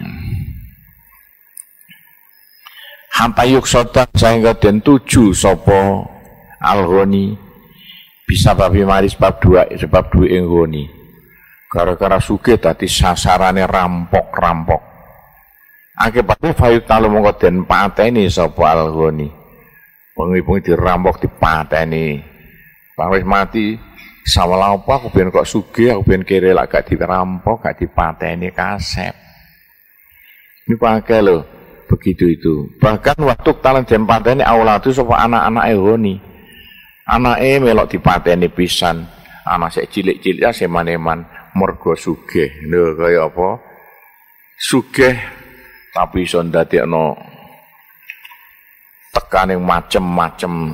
Speaker 1: hatta yuksota sehingga den tuju sopo al-ghani bisa babi mali sebab dua enggoni gara-gara sugih dadi sasarane rampok akibatnya fayut talu mongko den pateni sopo al-ghani bengi-bengi dirampok dipateni wis mati sawala apa aku ben kok sugih aku ben kere lak gak dirampok gak dipateni kasep ini pakai lho begitu itu bahkan waktu talan den pateni aulatu sapa anak-anak ehoni anake melok dipateni pisan anak sik cilik-cilik seman-eman mergo sugih lho kaya apa sugih tapi iso ndadekno tekaning macem-macem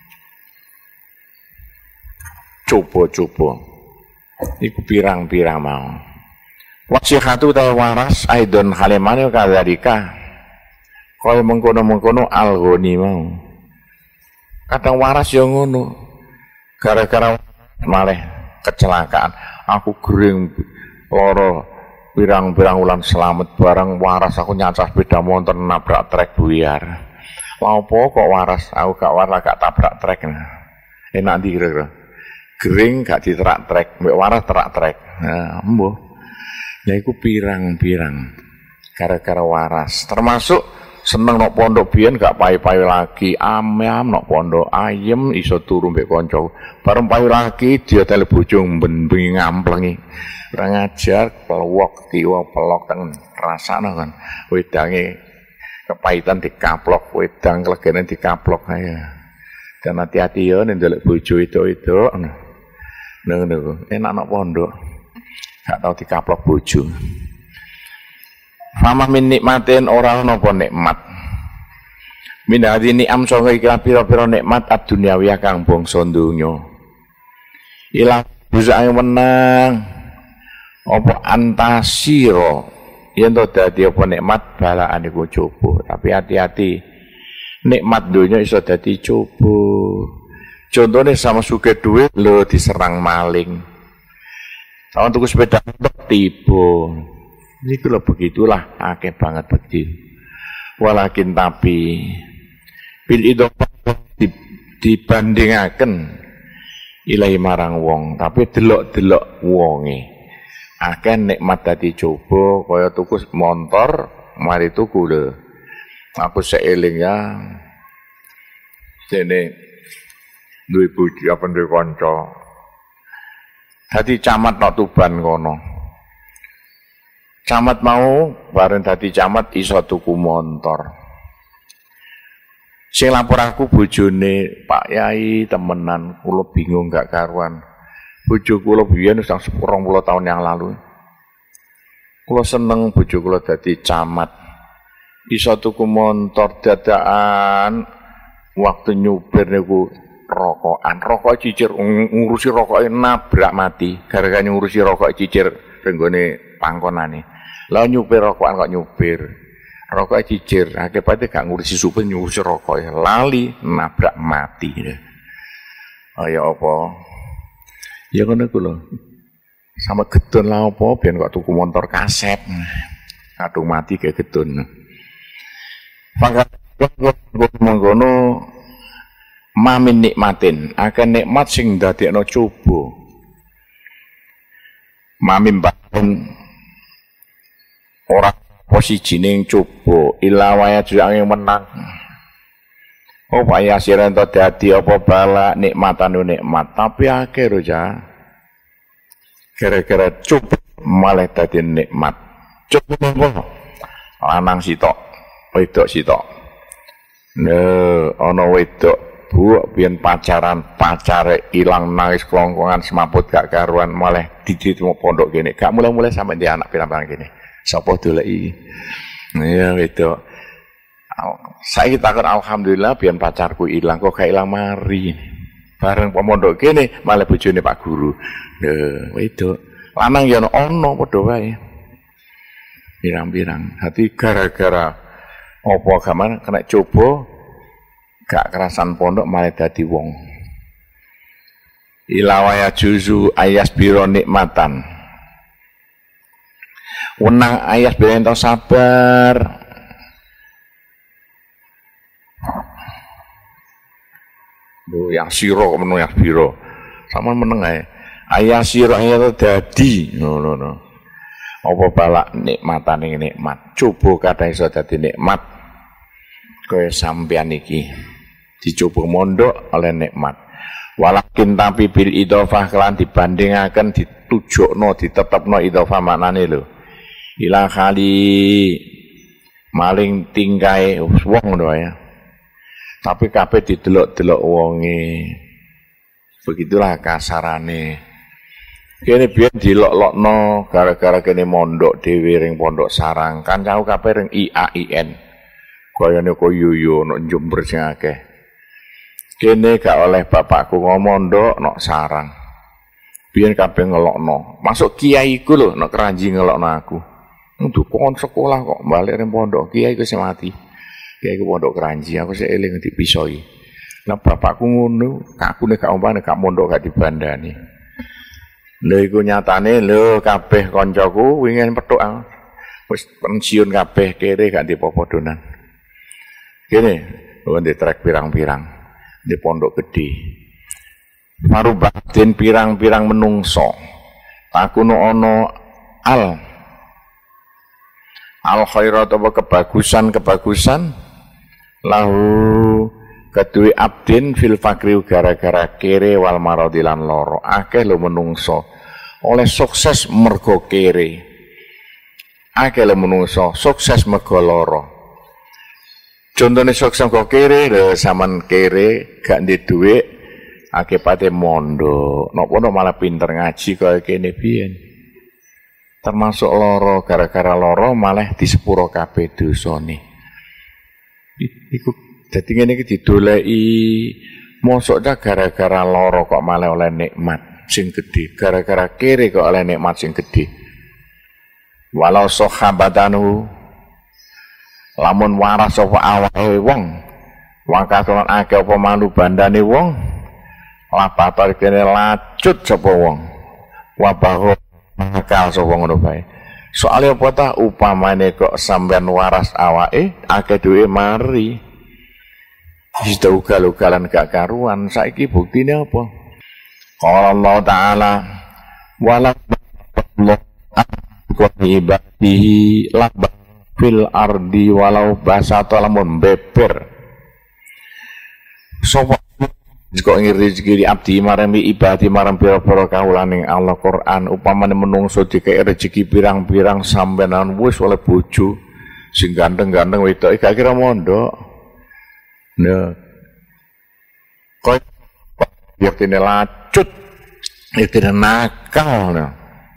Speaker 1: coba-coba iku pirang-pirang mau wasihatu ta waras aidon halemane kadzalika kaya mengkono-mengkono al-ghani mau kadang waras ya ngono gara-gara malih kecelakaan aku gering lara pirang-pirang wulan selamat barang waras aku nyacah sepeda motor nabrak trek buyar lha opo kok waras aku gak waras gak tabrak trek enak ndi kira-kira gering gak diterak trek, mbek waras terak trek. Nah, mbuh. Ya iku pirang-pirang gara-gara waras. Termasuk seneng nok pondok biyen gak payu-payu lagi, am-am nok pondok ayem iso turu mbek kanca. Bareng payu lagi dia tele bojo bengi ngamplengi. Ora ngajar pelwok kiwa pelok teng rasane kan. Wedange kepahitan dikaplok, wedang klegene dikaplok ae. Dan hati-hati ya nek ndelok bojo itu. Ngono enak nok pondok gak tau dikaplok bojo fama min nikmatin ora ana apa nikmat Minati ni'am sanga ikhlas pira-pira nikmat ad-dunyawi kang bangsa donya. Ilang busake menang apa antasira yen to dadi apa nikmat balaan iku coba, tapi hati-hati nikmat donya iso dadi coba. Contohnya sama sugih duit lho diserang maling. Sama tuku sepeda motor tiba. Niku lho begitulah akeh banget begitu. Walakin tapi bil idhofah dibandingaken ilahi marang wong, tapi delok-delok wonge. Akeh nikmat dadi coba kaya tuku motor, mari tuku lho. Aku seeling ya. Dene duwe bojo apa duwe kanca. Dadi camat nok Tuban kono. Camat mau bareng dadi camat iso tuku motor. Sing lapor aku bojone Pak Yai temenan, kula bingung gak karuan. Bojo kula biyen wis 20 tahun yang lalu. Kula seneng bojo kula dadi camat. Iso tuku motor dadakan waktu nyupir niku rokokan. Rokok cicir ngurusi rokoke nabrak mati gara-gara ngurusi rokok cicir renggone pangkonane. Lah nyupir rokokan kok nyupir. Rokok cicir, akibatnya gak ngurusi supir ngurusi rokok, lali nabrak mati. Oh ya apa? Ya ngono ku lho. Sama gedun lah apa ben kok tuku motor kaset. Kadung mati ke gedun. Pangkat mengkono mamin nikmatin, akan nikmat sing dadekno coba. Mamin bangun ora posisi ning coba ilawaya juga yang menang. Oh Pak Yasiran to dadi apa bala nikmatan nikmat, tapi akhir aja gara-gara coba malah dadi nikmat. Coba monggo lanang sitok, wedok sitok. Ana wedok bu biyen pacare ilang nangis kelongkongan semaput gak karuan malah dititimo pondok gini. Gak mulai-mulai sampai dia anak pirang-pirang gini. Sapa doleki? Ya wedok. Saiki takon alhamdulillah biyen pacarku ilang kok gak ilang mari. Bareng pondok kene malah bojone Pak Guru. Wedok. Lanang ya ono padha wae. Pirang-pirang. Hati gara-gara apa gaman kena coba gak kerasan pondok malah dadi wong. Ilawaya juzu ayas biro nikmatan. Wenang ayas bento sabar. Bu yang siro menu yang biro. Sama meneng ae. Ayas siro ayat dadi. No. Apa balak nikmatane nikmat. Coba kadang iso dadi nikmat. Kaya sampeyan iki dicoba mondok oleh nikmat. Walakin tapi bil idhofah kelan dibandingaken ditujukno ditetepno idhofah maknane lho. Ila kali maling tingkai wong ngono ya. Tapi kabeh didelok-delok wonge. Begitulah kasarane. Kene biyen dilok-lokno gara-gara kene mondok dhewe ring pondok sarang. Kancaku kabeh ring IAIN. Gayane kok yuyu nek Jember sing akeh. Kene gak oleh bapakku ngomondok nok sarang. Biyen kabeh ngelokno. Masuk kiai ku lho nek keranji ngelokno aku. Untuk kon sekolah kok balik ring pondok kiai ku sing mati. Kiai ku pondok keranji aku sik eling dipisoi. Lah bapakku ngono, aku nek gak umpane gak mondok gak dibandani. Lha iku nyatane lho kabeh kancaku wingi petuk wis pensiun kabeh kere gak dipopo donan. Kene lho ndek trek pirang-pirang di pondok gede. Marubatin pirang-pirang menungso. Aku no ono al khairat apa kebagusan lahu kedue abdin fil fakri gara-gara kere wal maradilan loro akeh lo menungso oleh sukses mergo kere akeh lo menungso sukses mergo loro. Contohnya sukses mergo kere lho sampean kere gak ndek dhuwit akibate mondok napa malah pinter ngaji kaya kene biyen. Termasuk loro gara-gara loro malah disepuro kabeh dosane. Iku Dadi ngene iki didoleki mosok gara-gara lara kok malah oleh nikmat sing gedhe, gara-gara kere kok oleh nikmat sing gedhe. Walau sahabatanu lamun waras apa awake wong, wakaton akeh apa mandu bandane wong, lapatar kene lacut sapa wong. Wabaho nakal sapa ngono bae. Soale apa ta upamane kok sampean waras awake akeh duwe mari. Wis ugal-ugalan gak karuan, saiki buktine apa? Qala Allah Ta'ala wala Allah ibadihi labah fil ardi walau basata lamun beber. Sapa kok rezeki abdi marang ibadi marang pira-pira kawulaning Allah Quran upamane menungso dikek rezeki pirang-pirang sampeyan wis oleh bojo sing ganteng-ganteng wedoke gak kira mondok. Nah, kok yaktine lacut, yaktine nakal. Nah.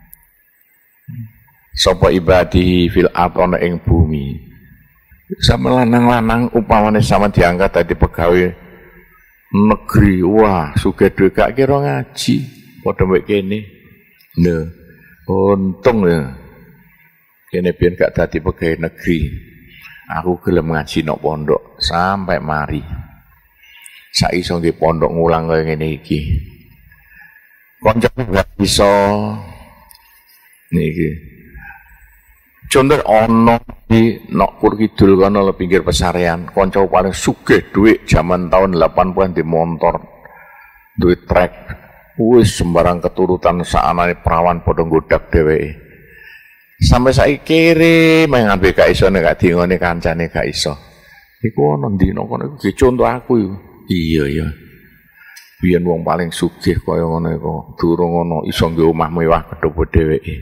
Speaker 1: Sapa ibadi fil ardh ing bumi. Sama lanang-lanang upamane sama diangkat dadi pegawai negeri, wah sugih dhewe gak kira ngaji, padha mek kene. Nah, untung ya. Kene biyen gak dadi pegawai negeri. Aku gelem ngaji nang pondok sampai mari. Saiso nggih pondok ngulang kaya ngene iki. Kancaku gak iso niki. Contoh ono di Nokpur Kidul kono le pinggir pesarean, kancaku paling sugih dhuwit jaman tahun 80-an di motor. Duwe trek. Wis sembarang keturutan saanane perawan padha nggodak dheweke. Sampai saiki kere mengambil gak iso nek gak dingone kancane gak iso. Iku ana ndina kono iku contoh aku iku. Iya ya. Biyen wong paling sugih kaya ngono iku, durung ana iso nggo omah mewah kedhopo dheweke.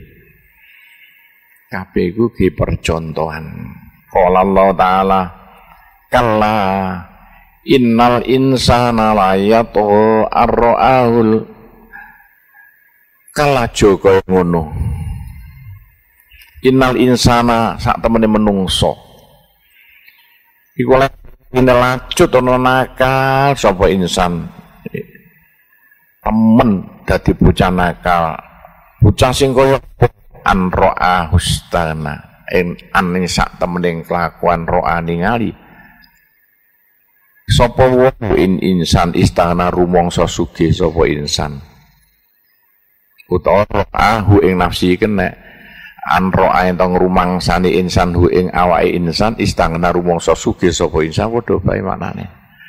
Speaker 1: Kabeh iku ge percontohan. Qala Allah Ta'ala kalla innal insana la yatgha ar-ra'ahul kala joko ngono. Innal insana sak temene menungso iku lek lacut ana nakal sapa insan temen dadi bocah nakal bocah sing kaya an ro'a hustana ing sak temene kelakuan ro'a ningali sapa wong insan istana rumangsa sugih sapa insan utawa ro'ahu ing nafsi kena anro'a entong rumangsani insan hu ing awake insan istangna rumangsa sugih sapa insan padha bae maknane.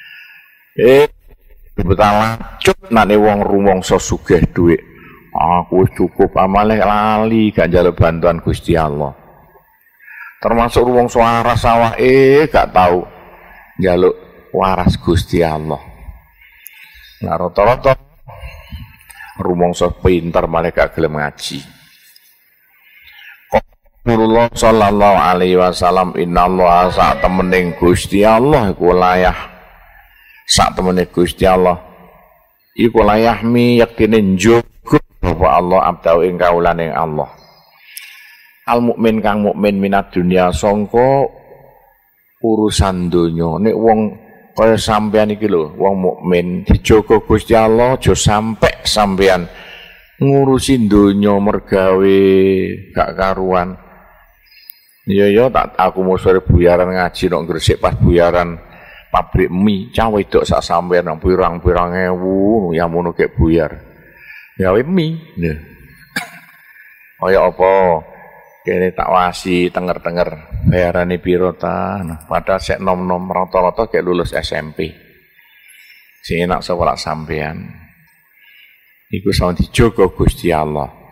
Speaker 1: Betala cut nane wong rumangsa sugih dhuwit. Aku wis cukup amale lali gak njaluk bantuan Gusti Allah. Termasuk rumangsa waras awake gak tau njaluk waras Gusti Allah. Nah rata-rata rumangsa pinter malah gak gelem ngaji. Rasulullah sallallahu alaihi wasallam innallaha sak temening Gusti Allah iku layah sak temene Gusti Allah iku layahmi yaktine njogo apa Allah abdau ing kaulane Allah al mukmin kang mukmin minat dunia sangka urusan donya nek wong kaya sampean iki lho wong mukmin dijogo Gusti Allah aja sampe sampean ngurusi donya mergawe gak karuan. Iya tak aku mau sore buyaran ngaji nang Gresik pas buyaran pabrik mie cah wedok sak sampean nang pirang-pirang ewu ya ngono kek buyar. Gawe mie. Nah. Kaya apa? Kene tak wasi tenger-tenger bayarane piro ta? Nah, padahal sek nom-nom rata-rata kek lulus SMP. Sing enak sapa lak sampean. Iku sama dijogo Gusti Allah.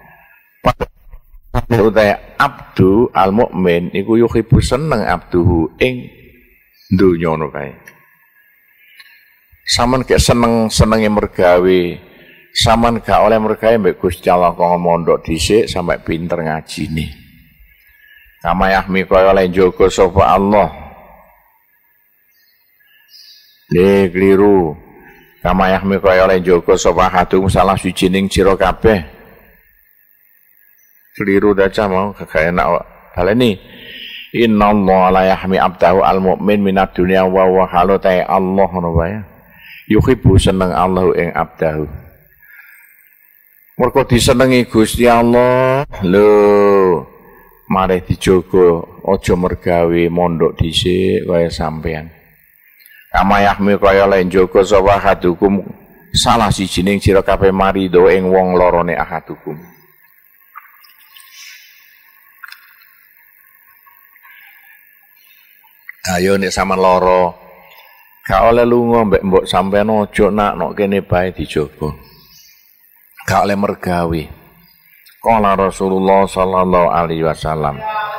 Speaker 1: Utai abdu al mukmin iku yuhibbu seneng abduhu ing donya ngono kae. Saman gak senenge mergawe, saman gak oleh mergawe mbek Gusti Allah kok mondok dhisik sampai pinter ngajine. Kamayahmi kaya oleh njogo sapa Allah. Kliru. Kamayahmi kaya oleh njogo sapa hadung salah sujining sira kabeh. Keliru daca mau kagak enak baleni Innallaha la yahmi abdahu al-mu'min minad dunya wa huwa halata Allah ngono wae. Yuhibbu seneng Allah ing abdahu. Mergo disenengi Gusti Allah, lho mari dijogo aja mergawe mondok dhisik kaya sampean. Kama yahmi kaya len jogo sapa hadukum salah sijining sira kabeh marido ing wong lorone ahadukum. Ayo nek sampean loro gak oleh lunga mbek mbok sampean ojo nak kene bae dijogo. Gak oleh mergawe. Qala Rasulullah sallallahu alaihi wasallam.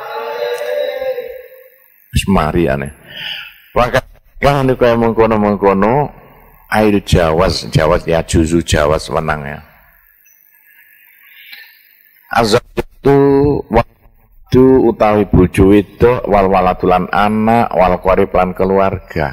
Speaker 1: Wis mari aneh. Kan kaya mengkono-mengkono air jawas ya juzu jawas menang ya. Azab itu waktu utawi bojo wedok wal walatulan anak wal qarib lan keluarga.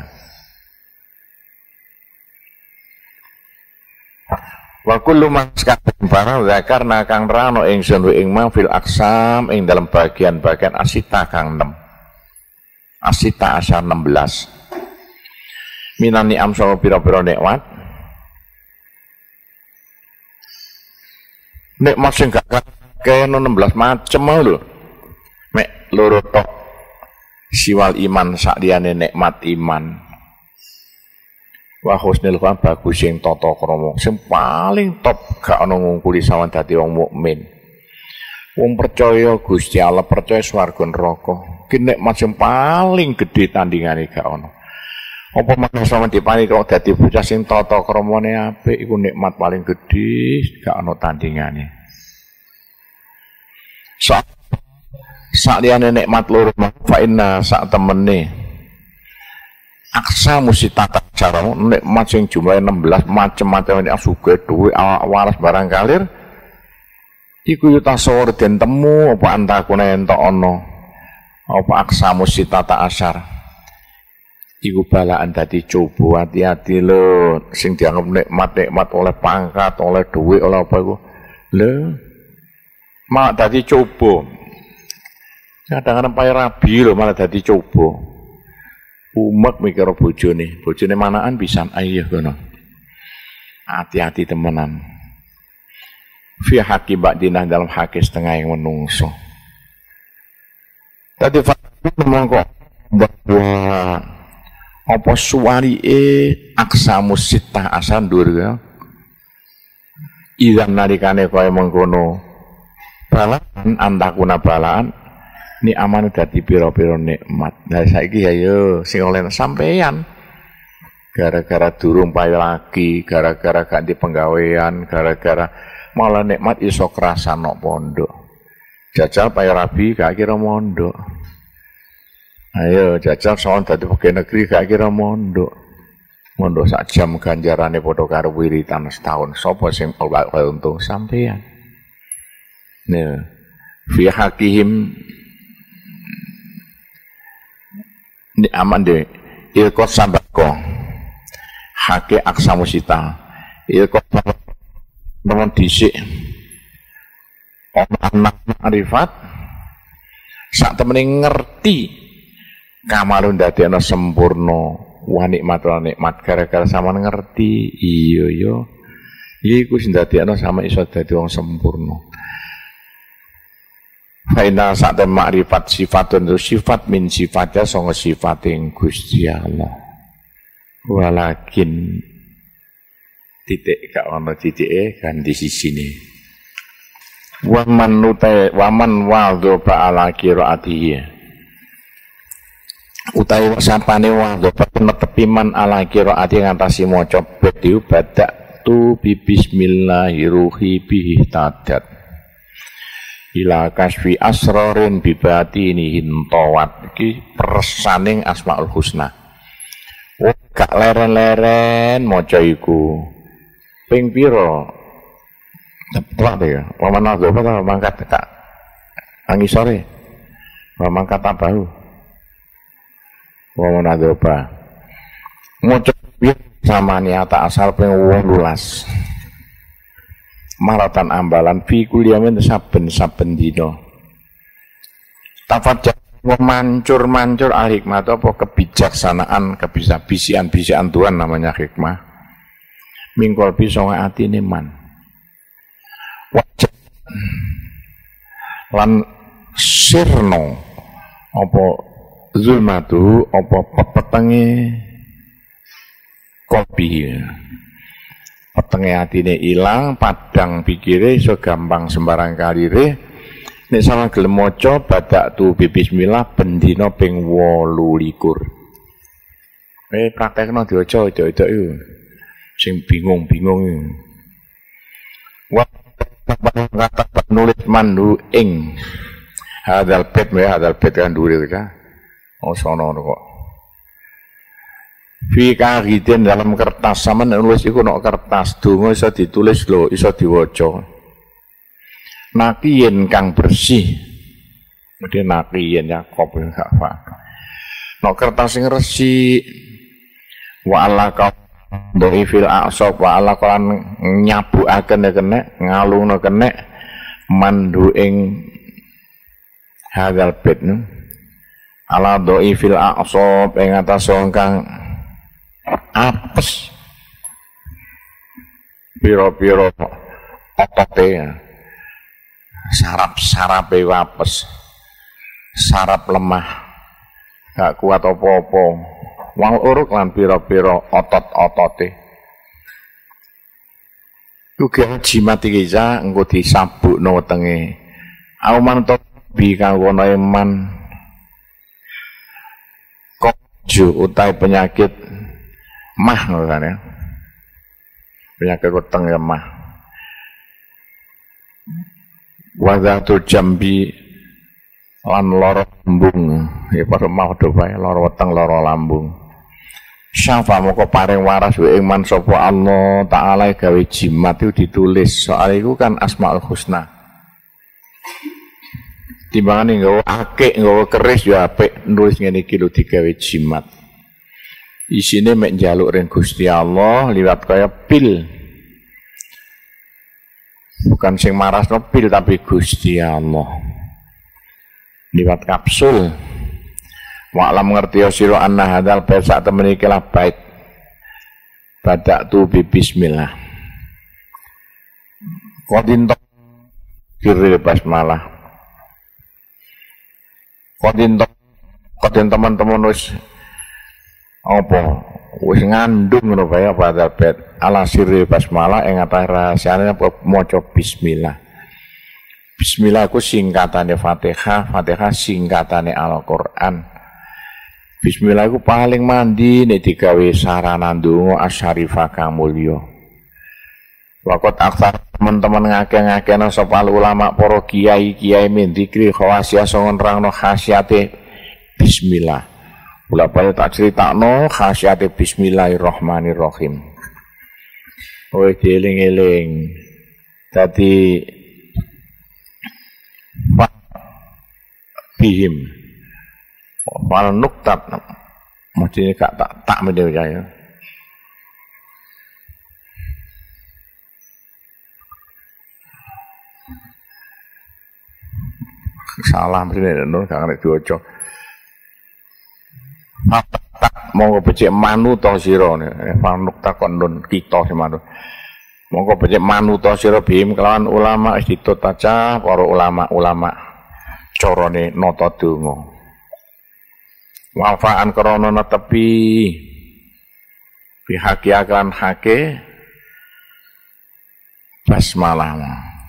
Speaker 1: Wa kullu man sakabeh barang zakarna kang rano ingsun ing fil aksam ing dalam bagian-bagian asita kang 6. Asita asar 16. Minani amsa pira-pira nikmat. Nikmat sing gak kene 16 macem lho. Mek loro tok siwal iman sak liyane nikmat iman. Wa husnul khan bagus sing tata krama. Sing paling top gak ana ngungkuli sawan dadi wong mukmin. Wong percaya Gusti Allah, percaya swarga neraka. Ki nikmat sing paling gedhe tandingane gak ana. Apa maneh sampeyan dipani kok dadi bocah sing tata kramane apik iku nikmat paling gedhe gak ana tandingane. Sak liyane nikmat loro fa inna sak temene aksa musitata cara nikmat sing jumlahe 16 macem-macem nek sugih duwe waras barang kalir iku yo tasawur den temu apa antakune entuk ana apa aksa musitata asar. Iku balaan dadi coba hati-hati lho sing dianggap nikmat oleh pangkat, oleh duit, oleh apa iku. Lho. Malah dadi coba. Kadang-kadang pae rabi lho malah dadi coba. Umek mikir bojone manaan pisan ayo ngono. Hati-hati temenan. Fi haqi ba'dina dalam hak setengah yang menungso. Tadi mongko bahwa apa suwari'e aksamu sitah asan dhuwur ya. Idan nalikane kaya mengkono balaan antakuna balaan ni aman dadi pira-pira nikmat. Lah saiki ayo sing oleh sampeyan gara-gara durung payu lagi, gara-gara gak di penggawean, gara-gara malah nikmat iso kerasan nok pondok. Jajal payu rabi gak kira mondok. Ayo jajal soal dadi pegawai negeri gak kira mondok sak jam ganjarane padha karo wiritan setahun. Sapa sing untung sampeyan? Nah, fi hakihim ni aman de ilkot sabako hake aksamu sita ilkot nomor dhisik anak arifat sak temene ngerti kamalun dadi ana sempurna wa nikmat gara-gara sampean ngerti iya yo iku sing dadi ana sama iso dadi wong sempurna. Faina sak tem makrifat sifatun sifat min sifatnya sanga sifating Gusti Allah. Walakin titik gak ana titike kan di sisine. Waman wadho ba'ala qiraatihi utawi sapane wadho netepi man ala qiraati ngatasi maca bedi badak tu bismillahirrahmanirrahim tadat ila kasfi asrarin bibatinihin tawat iki persaning asmaul husna. Gak leren-leren maca iku ping pira tepat ya waman wadho apa mangkat tak angisore mangkat tabahu wa manadzoba maca sama niata asal ping 18 maratan ambalan fi kuliyamin saben-saben dina tafajjal Mancur-mancur al-hikmah itu apa? Kebijaksanaan, bisian-bisian Tuhan namanya hikmah. Mingkol bisa atine man. Wajah lan sirno apa zulmatu apa petenge kopi. Petenge atine ilang, padang pikire iso gampang sembarang kalire. Nek salah gelem maca badak tu bismillah bendina ping 28. Praktekno diwaca itu yo. Sing bingung-bingung yo. Wa kata nulis mandu ing hadal bait kan dhuwur ka. Oh sono kok. Fi kahiden dalam kertas sama nulis iku nek kertas donga iso ditulis lho, iso diwaca. Nakiyen kang bersih. Mesti nakiyen Yakub gak apa. Nek kertas sing resik wa ala ka dhaifil aqsab wa ala kan nyabukaken kene ngalungno kene mandu ing hadal bait ala dhaifil aqsab ing atas kang apes piro-piro otote sarap-sarape apes sarap lemah gak kuat apa-apa wal uruk lan piro-piro otot-otote uga jimat iki ja engko disabukno wetenge auman to bi kanggo iman kojo utai penyakit mah ngono ya penyakit weteng ya mah wadatul jambi lan loro lambung ya padha mau do bae loro weteng loro lambung syafa moko paring waras wa iman sapa Allah taala gawe jimat itu ditulis soal itu kan asmaul husna timbangane nggawa akeh nggawa keris ya apik nulis ngene iki lho digawe jimat isine mek njaluk ring Gusti Allah liwat kaya pil. Bukan sing marasno pil tapi Gusti Allah. Liwat kapsul. Wa alam ngerti sira anna hadzal bait sak temen iki lah bait. Badaktu bi bismillah. Kodin kiri basmalah. Kodin teman-teman wis apa wis ngandung ngono bae pada bait ala sirri basmalah ing atas rahasiane maca bismillah. Bismillah ku singkatane Fatihah, Fatihah singkatane Al-Qur'an. Bismillah ku paling mandi nek digawe sarana ndonga asyarifah kang mulya. Wakot aksar teman-teman ngake-ngakena sapa ulama para kiai-kiai min dzikri khawasiyah songon rangno khasiate bismillah. Kula bae tak critakno khasiate bismillahirrahmanirrahim. Kowe dieling-eling. Dadi bihim. Wal nuktat. Mesti gak tak meneh ya. Salah mesti nek gak ngerti diwaca. Monggo becik manuta sira panukta kondon kita semanu monggo becik manuta sira bim kelawan ulama wis ditutaca para ulama-ulama carane nata donga wafaan krana netepi pihak akan hake basmalah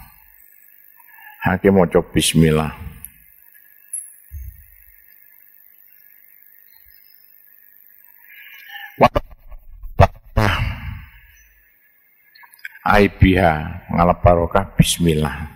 Speaker 1: hake maca bismillah aibiha ngalap barokah bismillah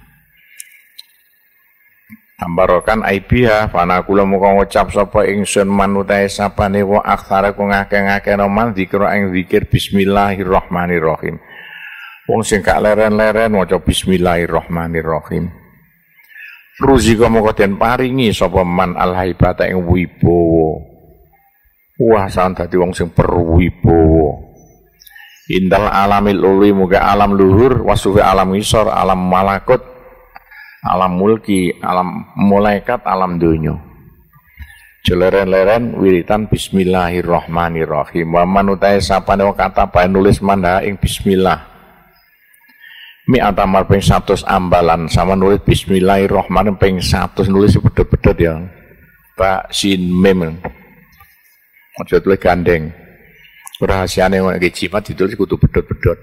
Speaker 1: ambarokan aibiha fana kula muga ngucap sapa ingsun manutahe sapane wa aktsara ku ngake-ngake roman dikira ing zikir bismillahirrahmanirrahim wong sing gak leren-leren maca bismillahirrahmanirrahim ruzika muga den paringi sapa man alhaibata ing wibawa wah san dadi wong sing perwibawa indal alamil uli muga alam luhur wasufi alam ngisor alam malakut alam mulki alam malaikat alam dunya Jeleren-leren wiritan bismillahirrahmanirrahim. Wa man utahe sapane kata bae nulis manha ing bismillah. Mi atamar ping 100 ambalan sama nulis bismillahirrahmanirrahim ping 100 nulis bedhet-bedhet ya. Ba sin mem. Aja tulis gandeng. Rahasiane nek jimat ditulis kudu bedhet-bedhet.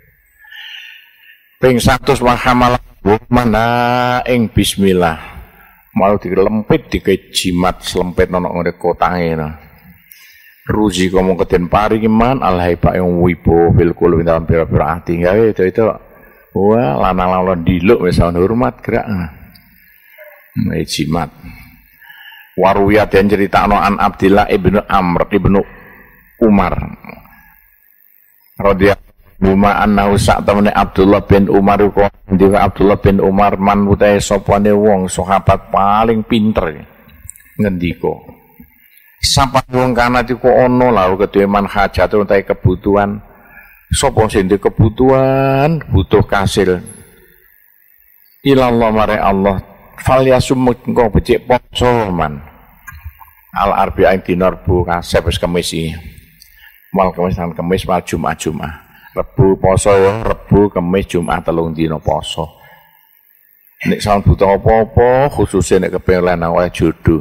Speaker 1: Ping 100 wa hamalah mana ing bismillah. Malu dilempit dikejimat selempit nono ngene kotange no. Ruzi kamu keden paring iman alhaiba yang wibo fil qulub dalam pira-pira ati gawe itu wah lanang-lanang diluk wis hormat gerak. Jimat. Warwiyat yang critakno an Abdillah ibnu Amr ibnu Umar radhiyallahu Buma annahu sa'tamane Abdullah bin Umar kok ndika Abdullah bin Umar man utahe sapane wong sahabat paling pinter ngendika sapa wong kana iku ana lho kedue man hajat utahe kebutuhan sapa sing ndek kebutuhan butuh kasil ilallah mare Allah falyasum engko becik poso man al arba'in dinar bu kasep wis kemis iki mal kemis mal Jumat Rebu poso ya, Rebu, Kemis, Jumat 3 dina poso. Nek sawan butuh apa-apa, khususnya nek kepengin lanang wae jodoh.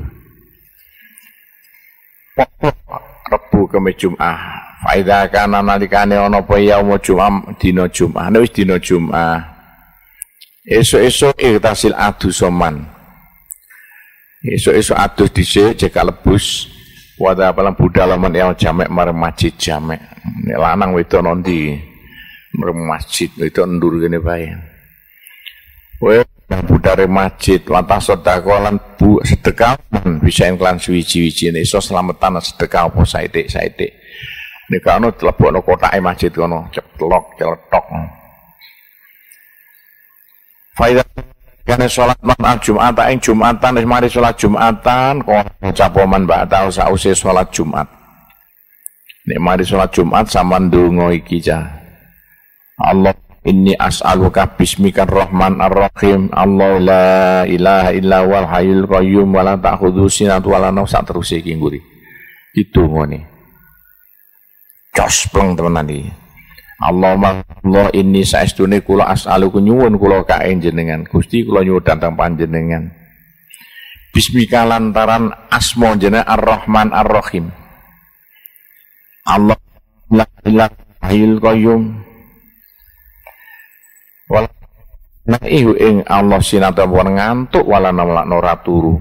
Speaker 1: Rebu, Kemis, Jumat. Faida kana nalikane ana apa yaum Jumat dina Jumat. Nek wis dina Jumat. Esuk-esuk irtasil adu soman. Esuk-esuk adus dhisik jek lebus. Wada palang budalaman yang jamek marang masjid jamek. Nek lanang wedok nanti marang masjid wedok ndur kene bae. Kowe budare masjid watah sedekah lan bu sedekah bisa iklan suwi-wiji iso slametan sedekah apa saithik-saithik. Nek ana dilebokno kotake masjid kono ceplok celetok. Faida karena sholat malam Jumat ing Jumatan wis mari sholat Jumatan kok capoman ba'da sause sholat Jumat. Nek mari sholat Jumat sampean ndonga iki ja. Allah inni as'aluka bismikar rahman ar-rahim. Allah la ilaha illa wal hayyul qayyum wa la ta'khudhu sinatun wa la nawm sak teruse iki nguri. Itu ngene. Jos pleng temenan iki. Allahumma Allah inni saestune kula as'aluku nyuwun kula kae jenengan Gusti kula nyuwun dhateng panjenengan bismika lantaran asma jenengan Ar-Rahman Ar-Rahim Allah la ilaha hayyul qayyum wala na'ihu ing Allah sinata ngantuk wala namlakno ora turu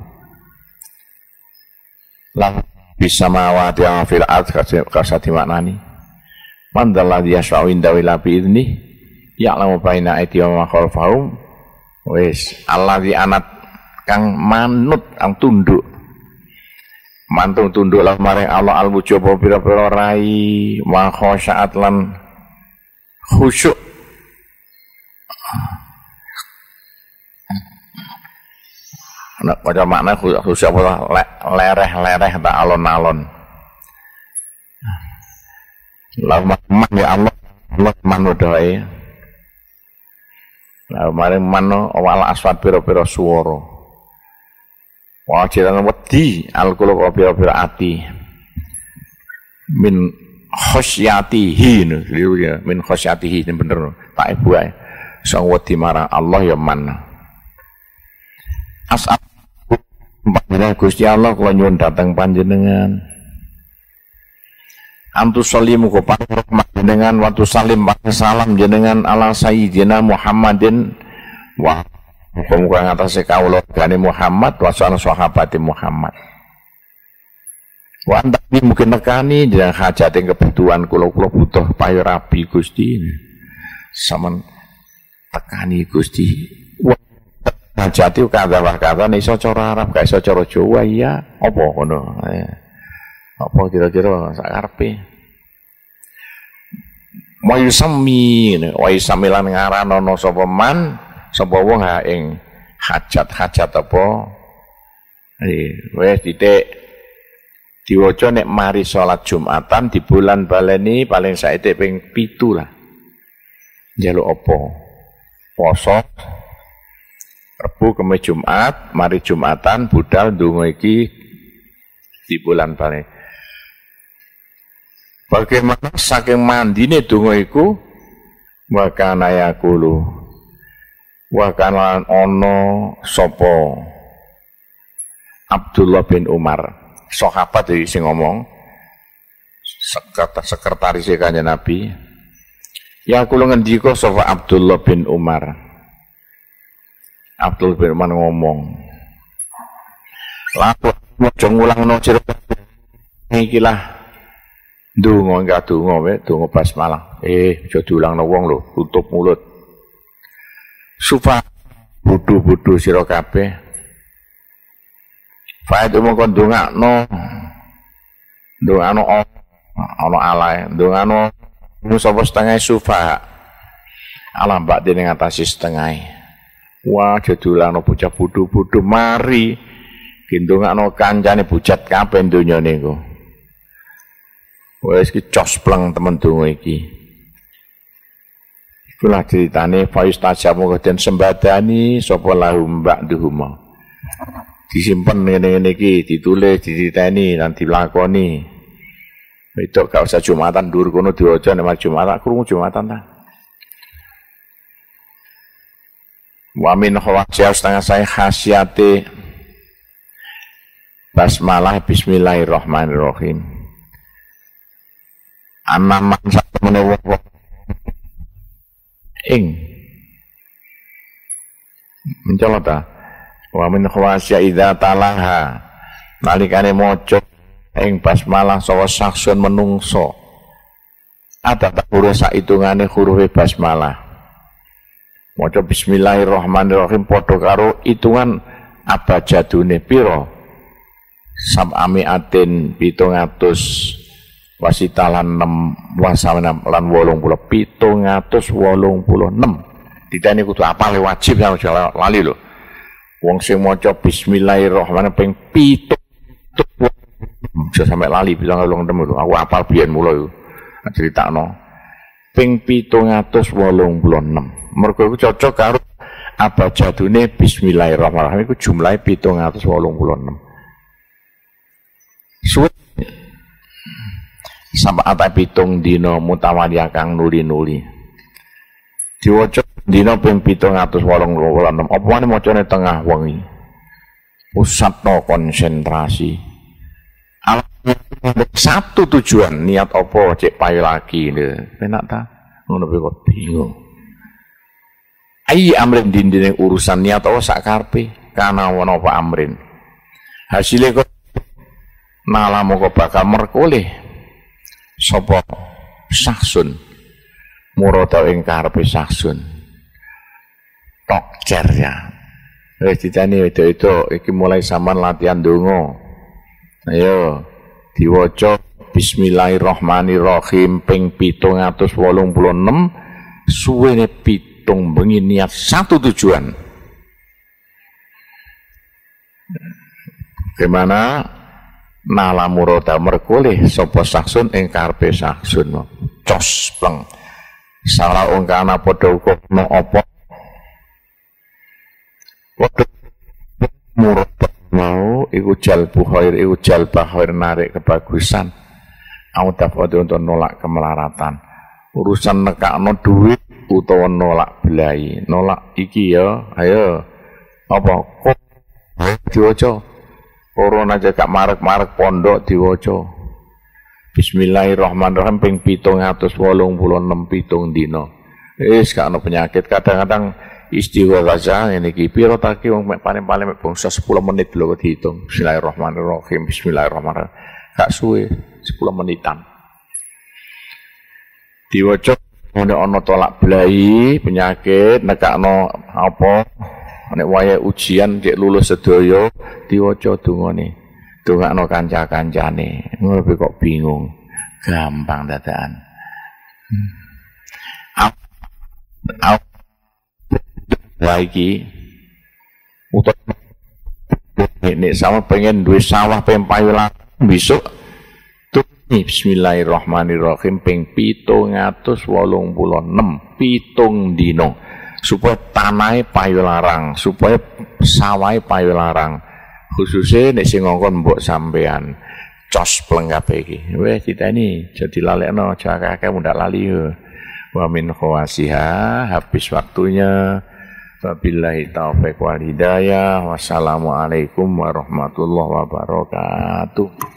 Speaker 1: lan bisa mawati fil ardh kasati maknani Mandalladzi yashfa'u indahu illa bi'idznih ya'lamu baina aydihim wa ma khalfahum wis alladzi anat kang manut ang tunduk mantung tunduk lah maring Allah al-wujub pira-pira rai wa khosyaat lan khusyuk nek waca makna khusyuk apa lereh-lereh ta alon-alon Allahumma ya Allah manu doa lalu maring manu wala aswat pira-pira swara wajiran wedi al-qulub pira-pira ati min khosyatihi min khosyatihi bener tak ibu ae sang wedi marang Allah ya man as'al panjenengan Gusti Allah kula nyuwun dhateng panjenengan Antu salimu ko rahmat jenengan waktu salim salam jenengan ala sayyidina Muhammadin wa muga-muga ngatasé kawula gane Muhammad wa sahabate Muhammad wa antabi mungkin nekani jeneng hajat ing kebutuhan kula butuh payu rabi Gusti sampean tekani Gusti hajat iku kadha-kadha iso cara Arab gak iso cara Jawa ya apa ngono apa kira-kira sakarepe wa yusami lan ngaranono sapa man sapa wong ha ing hajat-hajat apa wis titik diwaca nek mari salat Jumatan di bulan baleni paling saithik ping 7 lah njaluk apa poso Rebu Kemis Jumat mari Jumatan budal ndonga iki di bulan balik. Bagaimana saking mandine donga iku wa kana yaqulu wa kana ono sapa Abdullah bin Umar, sahabat iki sing ngomong, sekretaris Kanjeng Nabi. Ya kula ngendika sapa Abdullah bin Umar. Abdullah bin Umar ngomong, "Laku aja ngulangno cerita iki lah. Ndonga enggak donga wae, donga basmalah. Aja diulangno wong lho, tutup mulut. Sufa bodho-bodho sira kabeh. Faid umum kon ndongakno ana alae, ndongakno sapa setengah sufa. Ala mbak dene ngatasi setengah. Wah, jadulano bocah bodho-bodho mari gendongakno kancane bujat kabeh donya niku. Wes iki cospleng temen donga iki. Itulah ceritane Faiz Tajamu den sembadani sapa lahum ba'duhum. Disimpen ngene-ngene iki, ditulis, dititeni lan dilakoni. Itu gak usah Jumatan dhuwur kono diwaca nek Jumatan krungu Jumatan ta. Wa min khawasiyah setengah saya khasiate basmalah bismillahirrahmanirrahim. Anaman satu menawa ing mencolot ta. Wa min khawasiyah idza talaha nalikane maca ing basmalah sawa saksun menungso ada tak huruf sak hitungane huruf basmalah. Maca bismillahirrahmanirrahim padha karo hitungan abjadune pira? Sab'amiatin 700 wasitalan 6 wasalan 80 786. Ditane kudu apal wajib aja lali lho. Wong sing maca bismillahirrahmanirrahim ping 7 bisa sampai lali bisa ngelong temu lho. Aku apal biyen mula iku. Critakno ping 786. Mergo iku cocok karo abjadune bismillahirrahmanirrahim iku jumlahe 786. Suwet sampai ata 7 dina mutawali kang nuli-nuli. Diwaca dina ping 786. Apane macane tengah wengi. Pusatno konsentrasi. Satu tujuan niat apa cek payu lagi lho. Penak ta? Ngono kok bingung. Ai amrin dindine urusan niat apa sak karepe kana ana apa amrin. Hasile kok nala moko bakal merkoleh sapa saksun murata ing karepe saksun. Tokcer ya. Wis ditani itu iki mulai sampean latihan donga. Ayo diwaca bismillahirrahmanirrahim ping 786 suwene pitung bengi niat satu tujuan. Gimana nala murada merkoleh sapa saksun ing karepe saksun. Cos pleng. Salah ungkana padha ukupno apa? Padha murada mau iku jalbu khair iku jalbah khair narik kebagusan. Audafati untuk nolak kemelaratan. Urusan nekakno duit utawa nolak belai. Nolak iki ya, ayo. Apa? Kok diwaca. Corona aja gak marek-marek pondok diwaca. Bismillahirrahmanirrahim ping 786 pitung dina. Wis gak ono penyakit. Kadang-kadang istighosa ngene iki pira ta ki wong paling-paling mek bangsa 10 menit lho dihitung. Bismillahirrahmanirrahim. Bismillahirrahmanirrahim. Gak suwe 10 menitan. Diwaca ana tolak belai, penyakit, nekakno apa? Nek wayahe ujian cek lulus sedaya diwaca dongane. Dongakno kanca-kancane. Ngono kok bingung. Gampang dadakan. Lagi utawa nek sama pengen duwe sawah pengen payu besok bismillahirrahmanirrahim ping 786 pitung dino supaya tanahe payu larang, supaya sawahe payu larang. Khususnya nek sing ngongkon mbok sampean cos pelengkap iki. Weh kita ini jadi lalekno aja kakek ndak lali yo. Wa min khawasiha habis waktunya. Wabillahi taufiq wal hidayah. Wassalamualaikum warahmatullahi wabarakatuh.